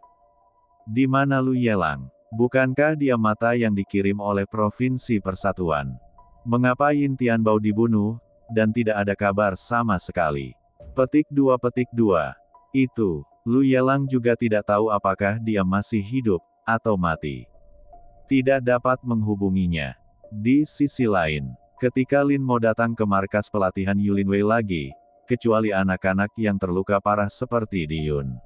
Speaker 1: Di mana Lu Yelang? Bukankah dia mata yang dikirim oleh Provinsi Persatuan? Mengapa Yin Tianbao dibunuh, dan tidak ada kabar sama sekali? Petik dua petik dua. Itu, Lu Yelang juga tidak tahu apakah dia masih hidup, atau mati. Tidak dapat menghubunginya. Di sisi lain, ketika Lin Mo datang ke markas pelatihan Yulinwei lagi, kecuali anak-anak yang terluka parah seperti Di Yun.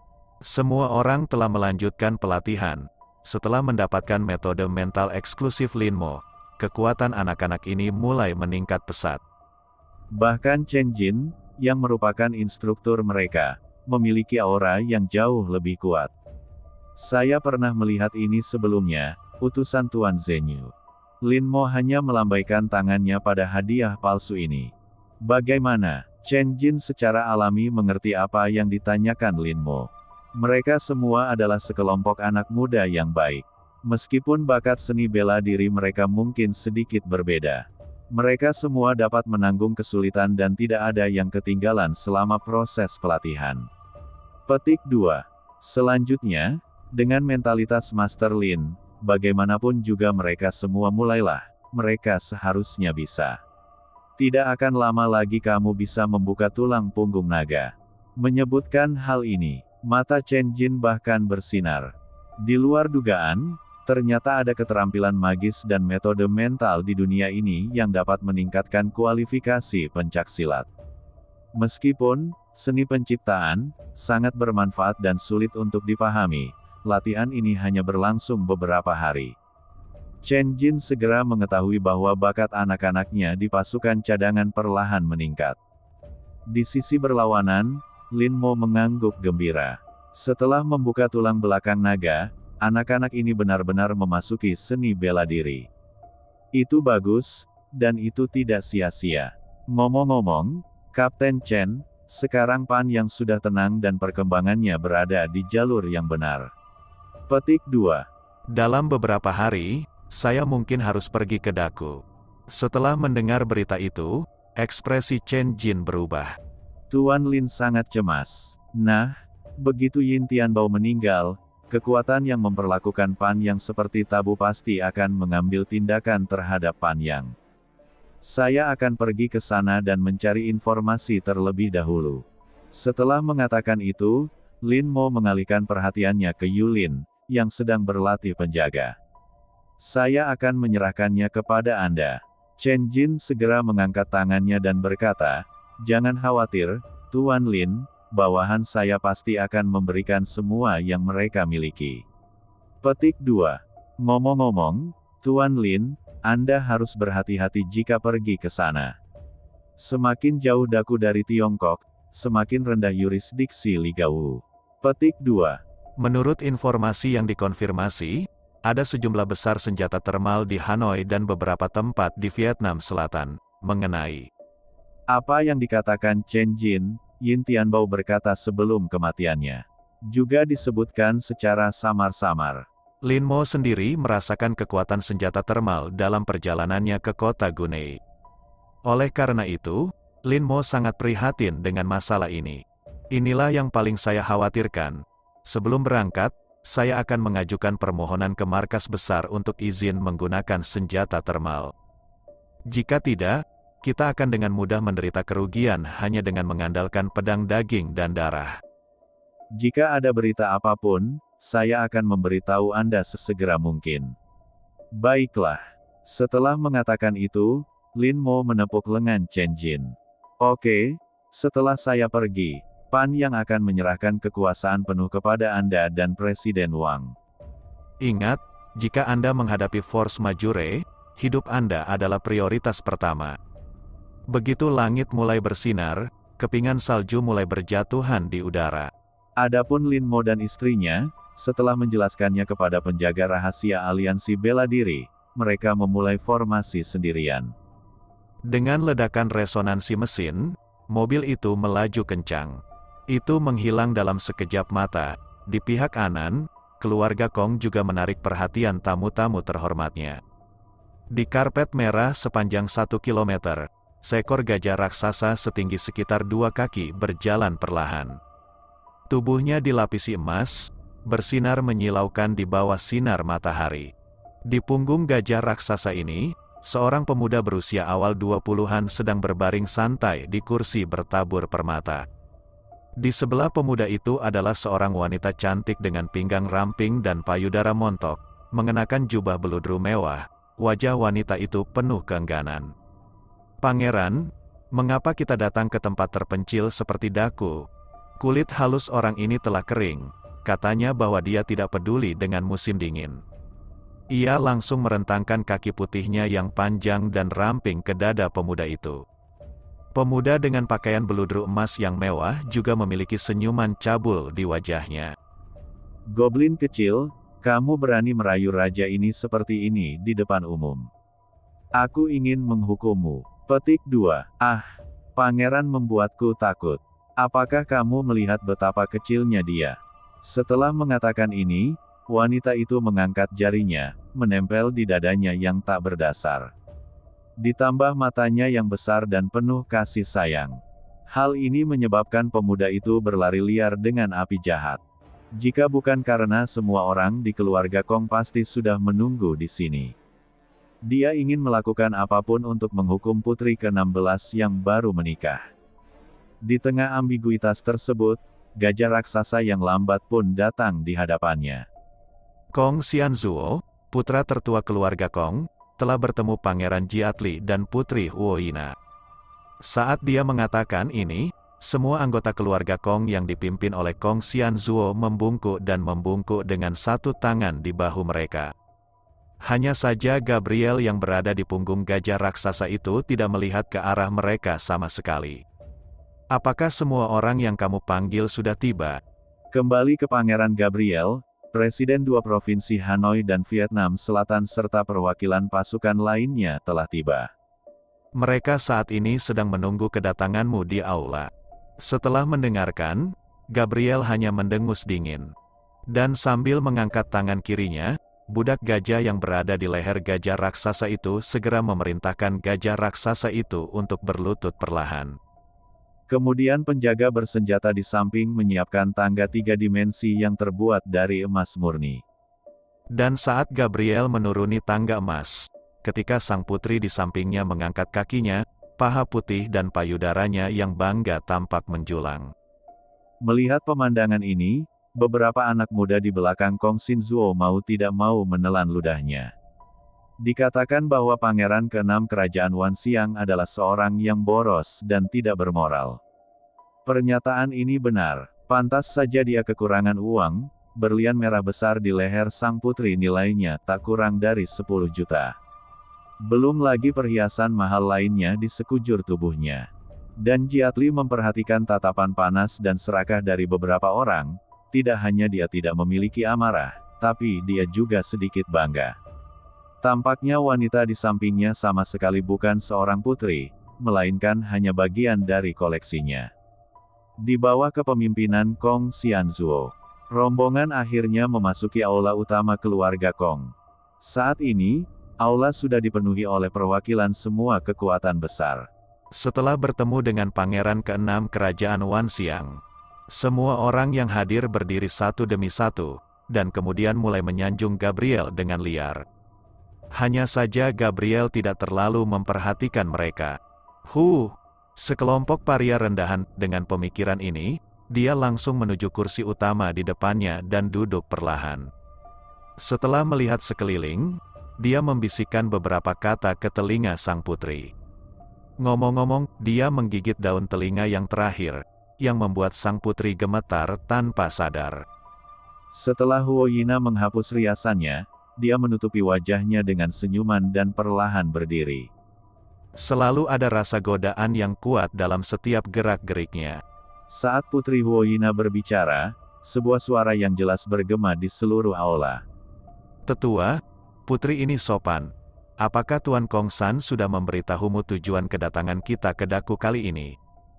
Speaker 2: Semua orang telah melanjutkan pelatihan. Setelah mendapatkan metode mental eksklusif Lin Mo, kekuatan anak-anak ini mulai meningkat pesat.
Speaker 1: Bahkan Chen Jin, yang merupakan instruktur mereka, memiliki aura yang jauh lebih kuat. Saya pernah melihat ini sebelumnya, utusan Tuan Zenyu. Lin Mo hanya melambaikan tangannya pada hadiah palsu ini. Bagaimana? Chen Jin secara alami mengerti apa yang ditanyakan Lin Mo. Mereka semua adalah sekelompok anak muda yang baik. Meskipun bakat seni bela diri mereka mungkin sedikit berbeda, mereka semua dapat menanggung kesulitan dan tidak ada yang ketinggalan selama proses pelatihan. Petik dua. Selanjutnya, dengan mentalitas Master Lin, bagaimanapun juga mereka semua mulailah, mereka seharusnya bisa. Tidak akan lama lagi kamu bisa membuka tulang punggung naga. Menyebutkan hal ini, mata Chen Jin bahkan bersinar. Di luar dugaan, ternyata ada keterampilan magis dan metode mental di dunia ini yang dapat meningkatkan kualifikasi pencaksilat. Meskipun seni penciptaan sangat bermanfaat dan sulit untuk dipahami, latihan ini hanya berlangsung beberapa hari. Chen Jin segera mengetahui bahwa bakat anak-anaknya di pasukan cadangan perlahan meningkat. Di sisi berlawanan, Lin Mo mengangguk gembira. Setelah membuka tulang belakang naga, anak-anak ini benar-benar memasuki seni bela diri. Itu bagus, dan itu tidak sia-sia. Ngomong-ngomong, Kapten Chen, sekarang Pan yang sudah tenang dan perkembangannya berada di jalur yang benar. Petik dua.
Speaker 2: Dalam beberapa hari, saya mungkin harus pergi ke Daku. Setelah mendengar berita itu, ekspresi Chen Jin berubah.
Speaker 1: Tuan Lin sangat cemas. Nah, begitu Yin Tianbao meninggal, kekuatan yang memperlakukan Pan Yang seperti tabu pasti akan mengambil tindakan terhadap Pan Yang. Saya akan pergi ke sana dan mencari informasi terlebih dahulu. Setelah mengatakan itu, Lin Mo mengalihkan perhatiannya ke Yulin, yang sedang berlatih penjaga. Saya akan menyerahkannya kepada Anda. Chen Jin segera mengangkat tangannya dan berkata, "Jangan khawatir, Tuan Lin, bawahan saya pasti akan memberikan semua yang mereka miliki." Petik dua. Ngomong-ngomong, Tuan Lin, Anda harus berhati-hati jika pergi ke sana. Semakin jauh Daku dari Tiongkok, semakin rendah yurisdiksi Li Gao. Petik dua.
Speaker 2: Menurut informasi yang dikonfirmasi, ada sejumlah besar senjata termal di Hanoi dan beberapa tempat di Vietnam Selatan. Mengenai
Speaker 1: apa yang dikatakan Chen Jin, Yin Tianbao berkata sebelum kematiannya, juga disebutkan secara samar-samar.
Speaker 2: Lin Mo sendiri merasakan kekuatan senjata termal dalam perjalanannya ke kota Gunei. Oleh karena itu, Lin Mo sangat prihatin dengan masalah ini. Inilah yang paling saya khawatirkan. Sebelum berangkat, saya akan mengajukan permohonan ke markas besar untuk izin menggunakan senjata termal. Jika tidak, kita akan dengan mudah menderita kerugian hanya dengan mengandalkan pedang daging dan darah.
Speaker 1: Jika ada berita apapun, saya akan memberitahu Anda sesegera mungkin. Baiklah. Setelah mengatakan itu, Lin Mo menepuk lengan Chen Jin. Oke, setelah saya pergi, Pan yang akan menyerahkan kekuasaan penuh kepada Anda dan Presiden Wang.
Speaker 2: Ingat, jika Anda menghadapi force majeure, hidup Anda adalah prioritas pertama. Begitu langit mulai bersinar, kepingan salju mulai berjatuhan di udara.
Speaker 1: Adapun Lin Mo dan istrinya, setelah menjelaskannya kepada penjaga rahasia aliansi bela diri, mereka memulai formasi sendirian.
Speaker 2: Dengan ledakan resonansi mesin, mobil itu melaju kencang. Itu menghilang dalam sekejap mata. Di pihak kanan, keluarga Kong juga menarik perhatian tamu-tamu terhormatnya. Di karpet merah sepanjang satu kilometer, seekor gajah raksasa setinggi sekitar dua kaki berjalan perlahan. Tubuhnya dilapisi emas, bersinar menyilaukan di bawah sinar matahari. Di punggung gajah raksasa ini, seorang pemuda berusia awal dua puluhan sedang berbaring santai di kursi bertabur permata. Di sebelah pemuda itu adalah seorang wanita cantik dengan pinggang ramping dan payudara montok, mengenakan jubah beludru mewah. Wajah wanita itu penuh keengganan. "Pangeran, mengapa kita datang ke tempat terpencil seperti Daku? Kulit halus orang ini telah kering. Katanya bahwa dia tidak peduli dengan musim dingin." Ia langsung merentangkan kaki putihnya yang panjang dan ramping ke dada pemuda itu. Pemuda dengan pakaian beludru emas yang mewah juga memiliki senyuman cabul di wajahnya.
Speaker 1: "Goblin kecil, kamu berani merayu raja ini seperti ini di depan umum. Aku ingin menghukummu." Petik dua. Ah, pangeran membuatku takut. Apakah kamu melihat betapa kecilnya dia? Setelah mengatakan ini, wanita itu mengangkat jarinya, menempel di dadanya yang tak berdasar. Ditambah matanya yang besar dan penuh kasih sayang. Hal ini menyebabkan pemuda itu berlari liar dengan api jahat. Jika bukan karena semua orang di keluarga Kong pasti sudah menunggu di sini. Dia ingin melakukan apapun untuk menghukum putri ke enam belas yang baru menikah. Di tengah ambiguitas tersebut, gajah raksasa yang lambat pun datang di hadapannya.
Speaker 2: Kong Xianzuo, putra tertua keluarga Kong, telah bertemu Pangeran Jiatli dan Putri Huoyina. Saat dia mengatakan ini, semua anggota keluarga Kong yang dipimpin oleh Kong Xianzuo membungkuk dan membungkuk dengan satu tangan di bahu mereka. Hanya saja Gabriel yang berada di punggung gajah raksasa itu tidak melihat ke arah mereka sama sekali. Apakah semua orang yang kamu panggil sudah tiba?
Speaker 1: Kembali ke Pangeran Gabriel, Presiden dua provinsi Hanoi dan Vietnam Selatan serta perwakilan pasukan lainnya telah tiba.
Speaker 2: Mereka saat ini sedang menunggu kedatanganmu di aula. Setelah mendengarkan, Gabriel hanya mendengus dingin. Dan sambil mengangkat tangan kirinya, budak gajah yang berada di leher gajah raksasa itu segera memerintahkan gajah raksasa itu untuk berlutut perlahan.
Speaker 1: Kemudian penjaga bersenjata di samping menyiapkan tangga tiga dimensi yang terbuat dari emas murni.
Speaker 2: Dan saat Gabriel menuruni tangga emas, ketika sang putri di sampingnya mengangkat kakinya, paha putih dan payudaranya yang bangga tampak menjulang.
Speaker 1: Melihat pemandangan ini, beberapa anak muda di belakang Kong Xianzuo mau tidak mau menelan ludahnya. Dikatakan bahwa Pangeran keenam Kerajaan Wanxiang adalah seorang yang boros dan tidak bermoral. Pernyataan ini benar, pantas saja dia kekurangan uang, berlian merah besar di leher sang putri nilainya tak kurang dari sepuluh juta. Belum lagi perhiasan mahal lainnya di sekujur tubuhnya. Dan Jiatli memperhatikan tatapan panas dan serakah dari beberapa orang, tidak hanya dia tidak memiliki amarah, tapi dia juga sedikit bangga. Tampaknya wanita di sampingnya sama sekali bukan seorang putri, melainkan hanya bagian dari koleksinya. Di bawah kepemimpinan Kong Xianzuo, rombongan akhirnya memasuki aula utama keluarga Kong. Saat ini, aula sudah dipenuhi oleh perwakilan semua kekuatan besar.
Speaker 2: Setelah bertemu dengan Pangeran keenam Kerajaan Wanxiang, semua orang yang hadir berdiri satu demi satu, dan kemudian mulai menyanjung Gabriel dengan liar. Hanya saja Gabriel tidak terlalu memperhatikan mereka. Huh, sekelompok paria rendahan dengan pemikiran ini, dia langsung menuju kursi utama di depannya dan duduk perlahan. Setelah melihat sekeliling, dia membisikkan beberapa kata ke telinga sang putri. Ngomong-ngomong, dia menggigit daun telinga yang terakhir, yang membuat sang putri gemetar tanpa sadar.
Speaker 1: Setelah Huoyina menghapus riasannya, dia menutupi wajahnya dengan senyuman dan perlahan berdiri.
Speaker 2: Selalu ada rasa godaan yang kuat dalam setiap gerak-geriknya.
Speaker 1: Saat Putri Huoyina berbicara, sebuah suara yang jelas bergema di seluruh aula.
Speaker 2: Tetua, putri ini sopan. Apakah Tuan Kong San sudah memberitahumu tujuan kedatangan kita ke Daku kali ini?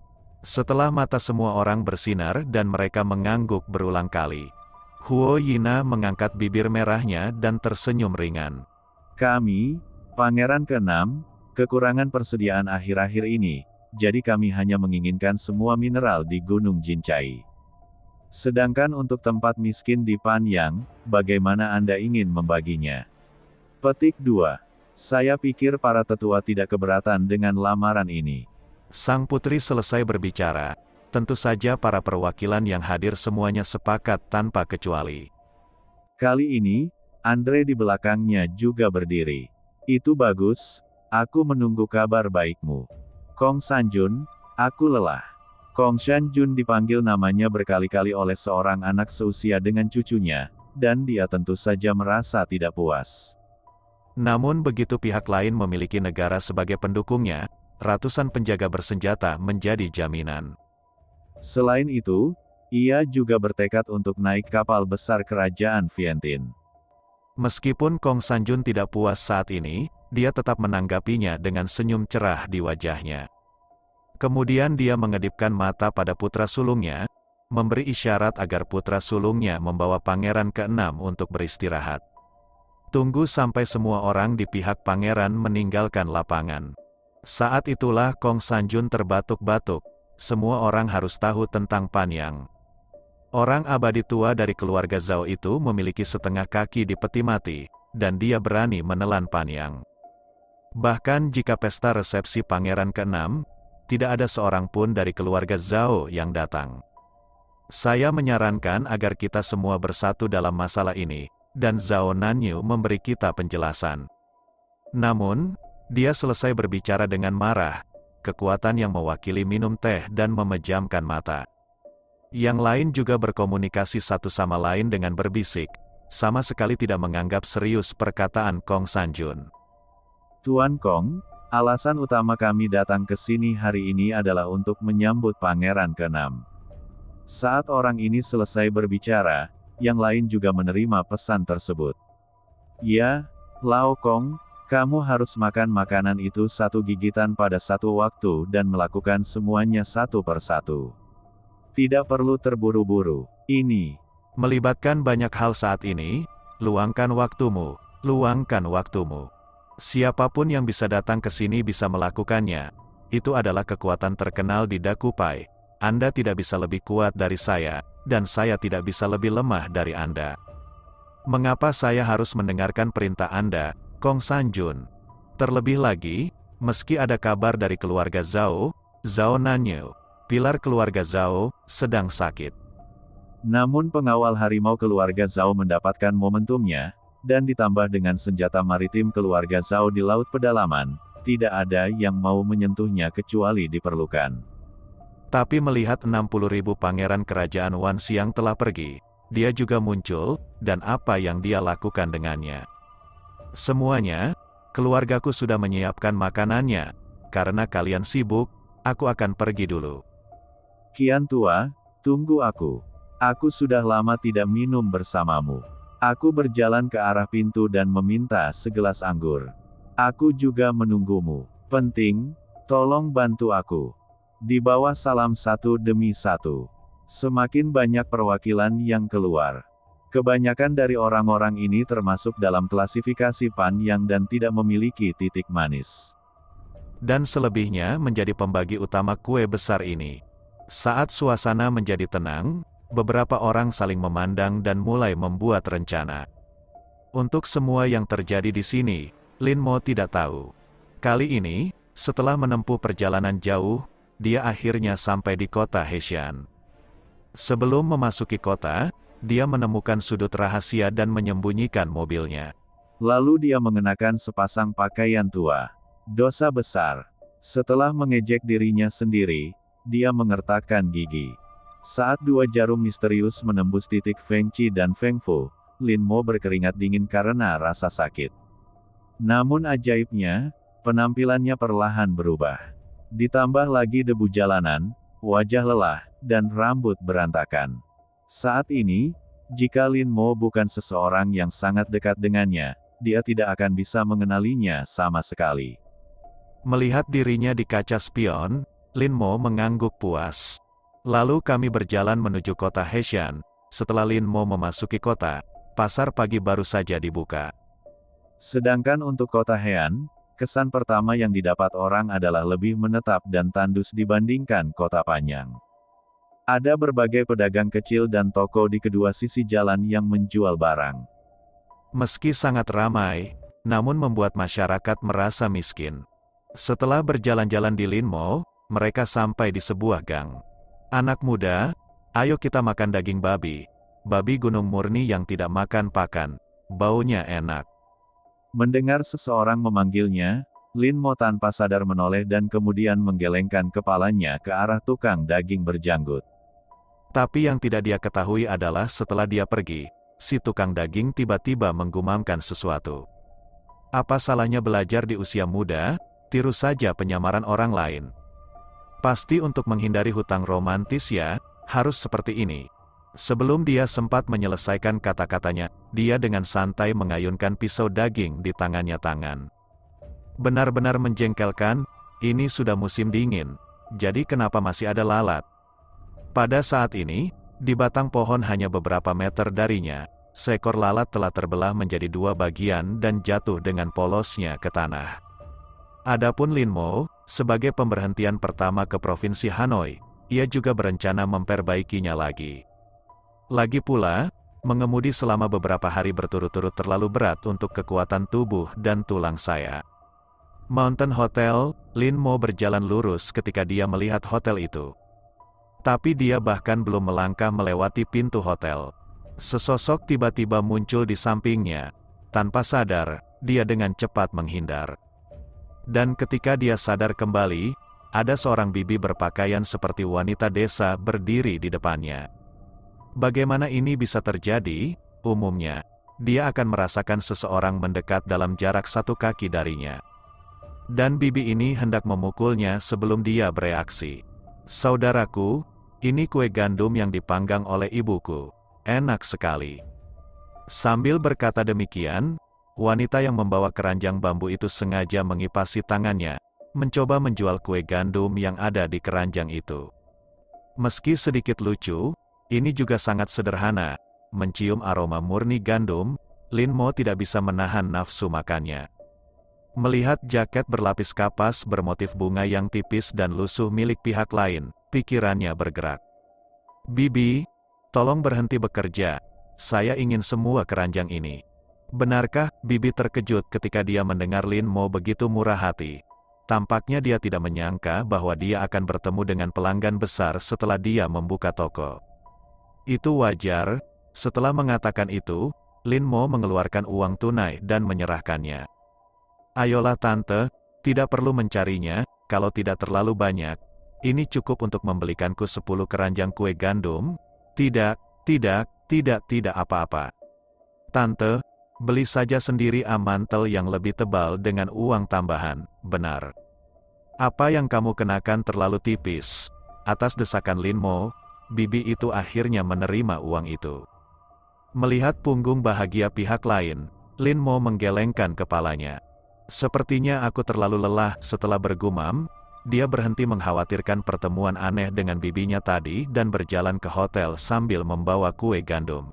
Speaker 2: Setelah mata semua orang bersinar dan mereka mengangguk berulang kali, Huoyina mengangkat bibir merahnya dan tersenyum ringan.
Speaker 1: Kami, Pangeran keenam, kekurangan persediaan akhir-akhir ini, jadi kami hanya menginginkan semua mineral di Gunung Jincai. Sedangkan untuk tempat miskin di Panyang, bagaimana Anda ingin membaginya? Petik dua. Saya pikir para tetua tidak keberatan dengan lamaran ini.
Speaker 2: Sang putri selesai berbicara. Tentu saja para perwakilan yang hadir semuanya sepakat tanpa kecuali.
Speaker 1: Kali ini, Andre di belakangnya juga berdiri. Itu bagus, aku menunggu kabar baikmu. Kong Sanjun, aku lelah. Kong Sanjun dipanggil namanya berkali-kali oleh seorang anak seusia dengan cucunya, dan dia tentu saja merasa tidak puas.
Speaker 2: Namun begitu pihak lain memiliki negara sebagai pendukungnya, ratusan penjaga bersenjata menjadi jaminan.
Speaker 1: Selain itu, ia juga bertekad untuk naik kapal besar kerajaan Vientin.
Speaker 2: Meskipun Kong Sanjun tidak puas saat ini, dia tetap menanggapinya dengan senyum cerah di wajahnya. Kemudian dia mengedipkan mata pada putra sulungnya, memberi isyarat agar putra sulungnya membawa pangeran keenam untuk beristirahat. Tunggu sampai semua orang di pihak pangeran meninggalkan lapangan. Saat itulah Kong Sanjun terbatuk-batuk. Semua orang harus tahu tentang Panyang. Orang abadi tua dari keluarga Zhao itu memiliki setengah kaki di peti mati, dan dia berani menelan Panyang. Bahkan jika pesta resepsi pangeran keenam, tidak ada seorang pun dari keluarga Zhao yang datang. Saya menyarankan agar kita semua bersatu dalam masalah ini, dan Zhao Nanyu memberi kita penjelasan. Namun, dia selesai berbicara dengan marah, kekuatan yang mewakili minum teh dan memejamkan mata. Yang lain juga berkomunikasi satu sama lain dengan berbisik, sama sekali tidak menganggap serius perkataan Kong Sanjun.
Speaker 1: Tuan Kong, alasan utama kami datang ke sini hari ini adalah untuk menyambut Pangeran keenam. Saat orang ini selesai berbicara, yang lain juga menerima pesan tersebut. Ya, Lao Kong, kamu harus makan makanan itu satu gigitan pada satu waktu dan melakukan semuanya satu persatu. Tidak perlu terburu-buru. Ini
Speaker 2: melibatkan banyak hal saat ini. Luangkan waktumu, luangkan waktumu. Siapapun yang bisa datang ke sini bisa melakukannya. Itu adalah kekuatan terkenal di Dakupai. Anda tidak bisa lebih kuat dari saya, dan saya tidak bisa lebih lemah dari Anda. Mengapa saya harus mendengarkan perintah Anda, Kong Sanjun? Terlebih lagi, meski ada kabar dari keluarga Zhao, Zhao Nanyu, pilar keluarga Zhao, sedang sakit.
Speaker 1: Namun pengawal harimau keluarga Zhao mendapatkan momentumnya, dan ditambah dengan senjata maritim keluarga Zhao di laut pedalaman, tidak ada yang mau menyentuhnya kecuali diperlukan.
Speaker 2: Tapi melihat enam puluh ribu pangeran kerajaan Wan Xiang telah pergi, dia juga muncul, dan apa yang dia lakukan dengannya. Semuanya, keluargaku sudah menyiapkan makanannya, karena kalian sibuk, aku akan pergi dulu.
Speaker 1: Kian tua, tunggu aku. Aku sudah lama tidak minum bersamamu. Aku berjalan ke arah pintu dan meminta segelas anggur. Aku juga menunggumu. Penting, tolong bantu aku. Di bawah salam satu demi satu. Semakin banyak perwakilan yang keluar. Kebanyakan dari orang-orang ini termasuk dalam klasifikasi Pan Yang dan tidak memiliki titik manis.
Speaker 2: Dan selebihnya menjadi pembagi utama kue besar ini. Saat suasana menjadi tenang, beberapa orang saling memandang dan mulai membuat rencana. Untuk semua yang terjadi di sini, Lin Mo tidak tahu. Kali ini, setelah menempuh perjalanan jauh, dia akhirnya sampai di kota Heshan. Sebelum memasuki kota, dia menemukan sudut rahasia dan menyembunyikan mobilnya.
Speaker 1: Lalu dia mengenakan sepasang pakaian tua. Dosa besar. Setelah mengejek dirinya sendiri, dia mengertakkan gigi. Saat dua jarum misterius menembus titik Feng Qi dan Feng Fu, Lin Mo berkeringat dingin karena rasa sakit. Namun ajaibnya, penampilannya perlahan berubah. Ditambah lagi debu jalanan, wajah lelah, dan rambut berantakan. Saat ini, jika Lin Mo bukan seseorang yang sangat dekat dengannya, dia tidak akan bisa mengenalinya sama sekali.
Speaker 2: Melihat dirinya di kaca spion, Lin Mo mengangguk puas. Lalu kami berjalan menuju kota Heshan. Setelah Lin Mo memasuki kota, pasar pagi baru saja dibuka.
Speaker 1: Sedangkan untuk kota Heian, kesan pertama yang didapat orang adalah lebih menetap dan tandus dibandingkan kota Panyang. Ada berbagai pedagang kecil dan toko di kedua sisi jalan yang menjual barang.
Speaker 2: Meski sangat ramai, namun membuat masyarakat merasa miskin. Setelah berjalan-jalan di Lin Mo, mereka sampai di sebuah gang. Anak muda, ayo kita makan daging babi. Babi gunung murni yang tidak makan pakan. Baunya enak.
Speaker 1: Mendengar seseorang memanggilnya, Lin Mo tanpa sadar menoleh dan kemudian menggelengkan kepalanya ke arah tukang daging berjanggut.
Speaker 2: Tapi yang tidak dia ketahui adalah setelah dia pergi, si tukang daging tiba-tiba menggumamkan sesuatu. Apa salahnya belajar di usia muda, tiru saja penyamaran orang lain. Pasti untuk menghindari hutang romantis ya, harus seperti ini. Sebelum dia sempat menyelesaikan kata-katanya, dia dengan santai mengayunkan pisau daging di tangannya tangan. Benar-benar menjengkelkan, ini sudah musim dingin, jadi kenapa masih ada lalat? Pada saat ini, di batang pohon hanya beberapa meter darinya, seekor lalat telah terbelah menjadi dua bagian dan jatuh dengan polosnya ke tanah. Adapun Lin Mo, sebagai pemberhentian pertama ke Provinsi Hanoi, ia juga berencana memperbaikinya lagi. Lagi pula, mengemudi selama beberapa hari berturut-turut terlalu berat untuk kekuatan tubuh dan tulang saya. Mountain Hotel, Lin Mo berjalan lurus ketika dia melihat hotel itu. Tapi dia bahkan belum melangkah melewati pintu hotel. Sesosok tiba-tiba muncul di sampingnya. Tanpa sadar, dia dengan cepat menghindar. Dan ketika dia sadar kembali, ada seorang bibi berpakaian seperti wanita desa berdiri di depannya. Bagaimana ini bisa terjadi? Umumnya, dia akan merasakan seseorang mendekat dalam jarak satu kaki darinya. Dan bibi ini hendak memukulnya sebelum dia bereaksi. Saudaraku, ini kue gandum yang dipanggang oleh ibuku. Enak sekali. Sambil berkata demikian, wanita yang membawa keranjang bambu itu sengaja mengipasi tangannya, mencoba menjual kue gandum yang ada di keranjang itu. Meski sedikit lucu, ini juga sangat sederhana. Mencium aroma murni gandum, Lin Mo tidak bisa menahan nafsu makannya. Melihat jaket berlapis kapas bermotif bunga yang tipis dan lusuh milik pihak lain, pikirannya bergerak. Bibi, tolong berhenti bekerja. Saya ingin semua keranjang ini. Benarkah? Bibi terkejut ketika dia mendengar Lin Mo begitu murah hati. Tampaknya dia tidak menyangka bahwa dia akan bertemu dengan pelanggan besar setelah dia membuka toko. Itu wajar. Setelah mengatakan itu, Lin Mo mengeluarkan uang tunai dan menyerahkannya. Ayolah tante, tidak perlu mencarinya, kalau tidak terlalu banyak. Ini cukup untuk membelikanku sepuluh keranjang kue gandum. Tidak, tidak, tidak, tidak apa-apa. Tante, beli saja sendiri mantel yang lebih tebal dengan uang tambahan, benar. Apa yang kamu kenakan terlalu tipis. Atas desakan Lin Mo, bibi itu akhirnya menerima uang itu. Melihat punggung bahagia pihak lain, Lin Mo menggelengkan kepalanya. Sepertinya aku terlalu lelah. Setelah bergumam, dia berhenti mengkhawatirkan pertemuan aneh dengan bibinya tadi dan berjalan ke hotel sambil membawa kue gandum.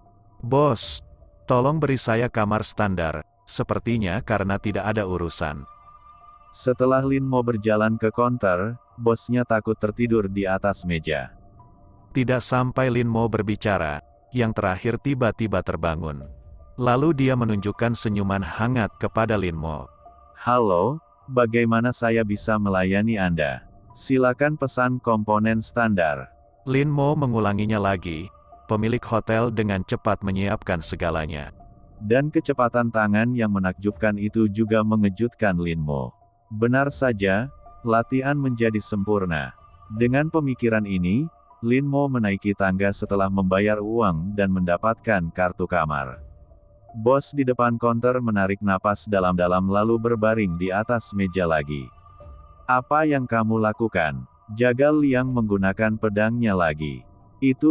Speaker 2: Bos, tolong beri saya kamar standar, sepertinya karena tidak ada urusan.
Speaker 1: Setelah Lin Mo berjalan ke konter, bosnya takut tertidur di atas meja.
Speaker 2: Tidak sampai Lin Mo berbicara, yang terakhir tiba-tiba terbangun. Lalu dia menunjukkan senyuman hangat kepada Lin Mo.
Speaker 1: Halo, bagaimana saya bisa melayani Anda? Silakan pesan komponen standar.
Speaker 2: Lin Mo mengulanginya lagi. Pemilik hotel dengan cepat menyiapkan segalanya.
Speaker 1: Dan kecepatan tangan yang menakjubkan itu juga mengejutkan Lin Mo. Benar saja, latihan menjadi sempurna. Dengan pemikiran ini, Lin Mo menaiki tangga setelah membayar uang dan mendapatkan kartu kamar. Bos di depan konter menarik napas dalam-dalam lalu berbaring di atas meja lagi. Apa yang kamu lakukan? Jagal Liang menggunakan pedangnya lagi. Itu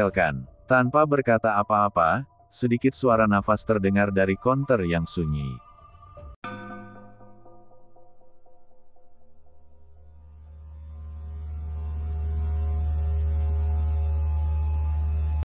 Speaker 1: menjengkelkan. Tanpa berkata apa-apa, sedikit suara nafas terdengar dari konter yang sunyi.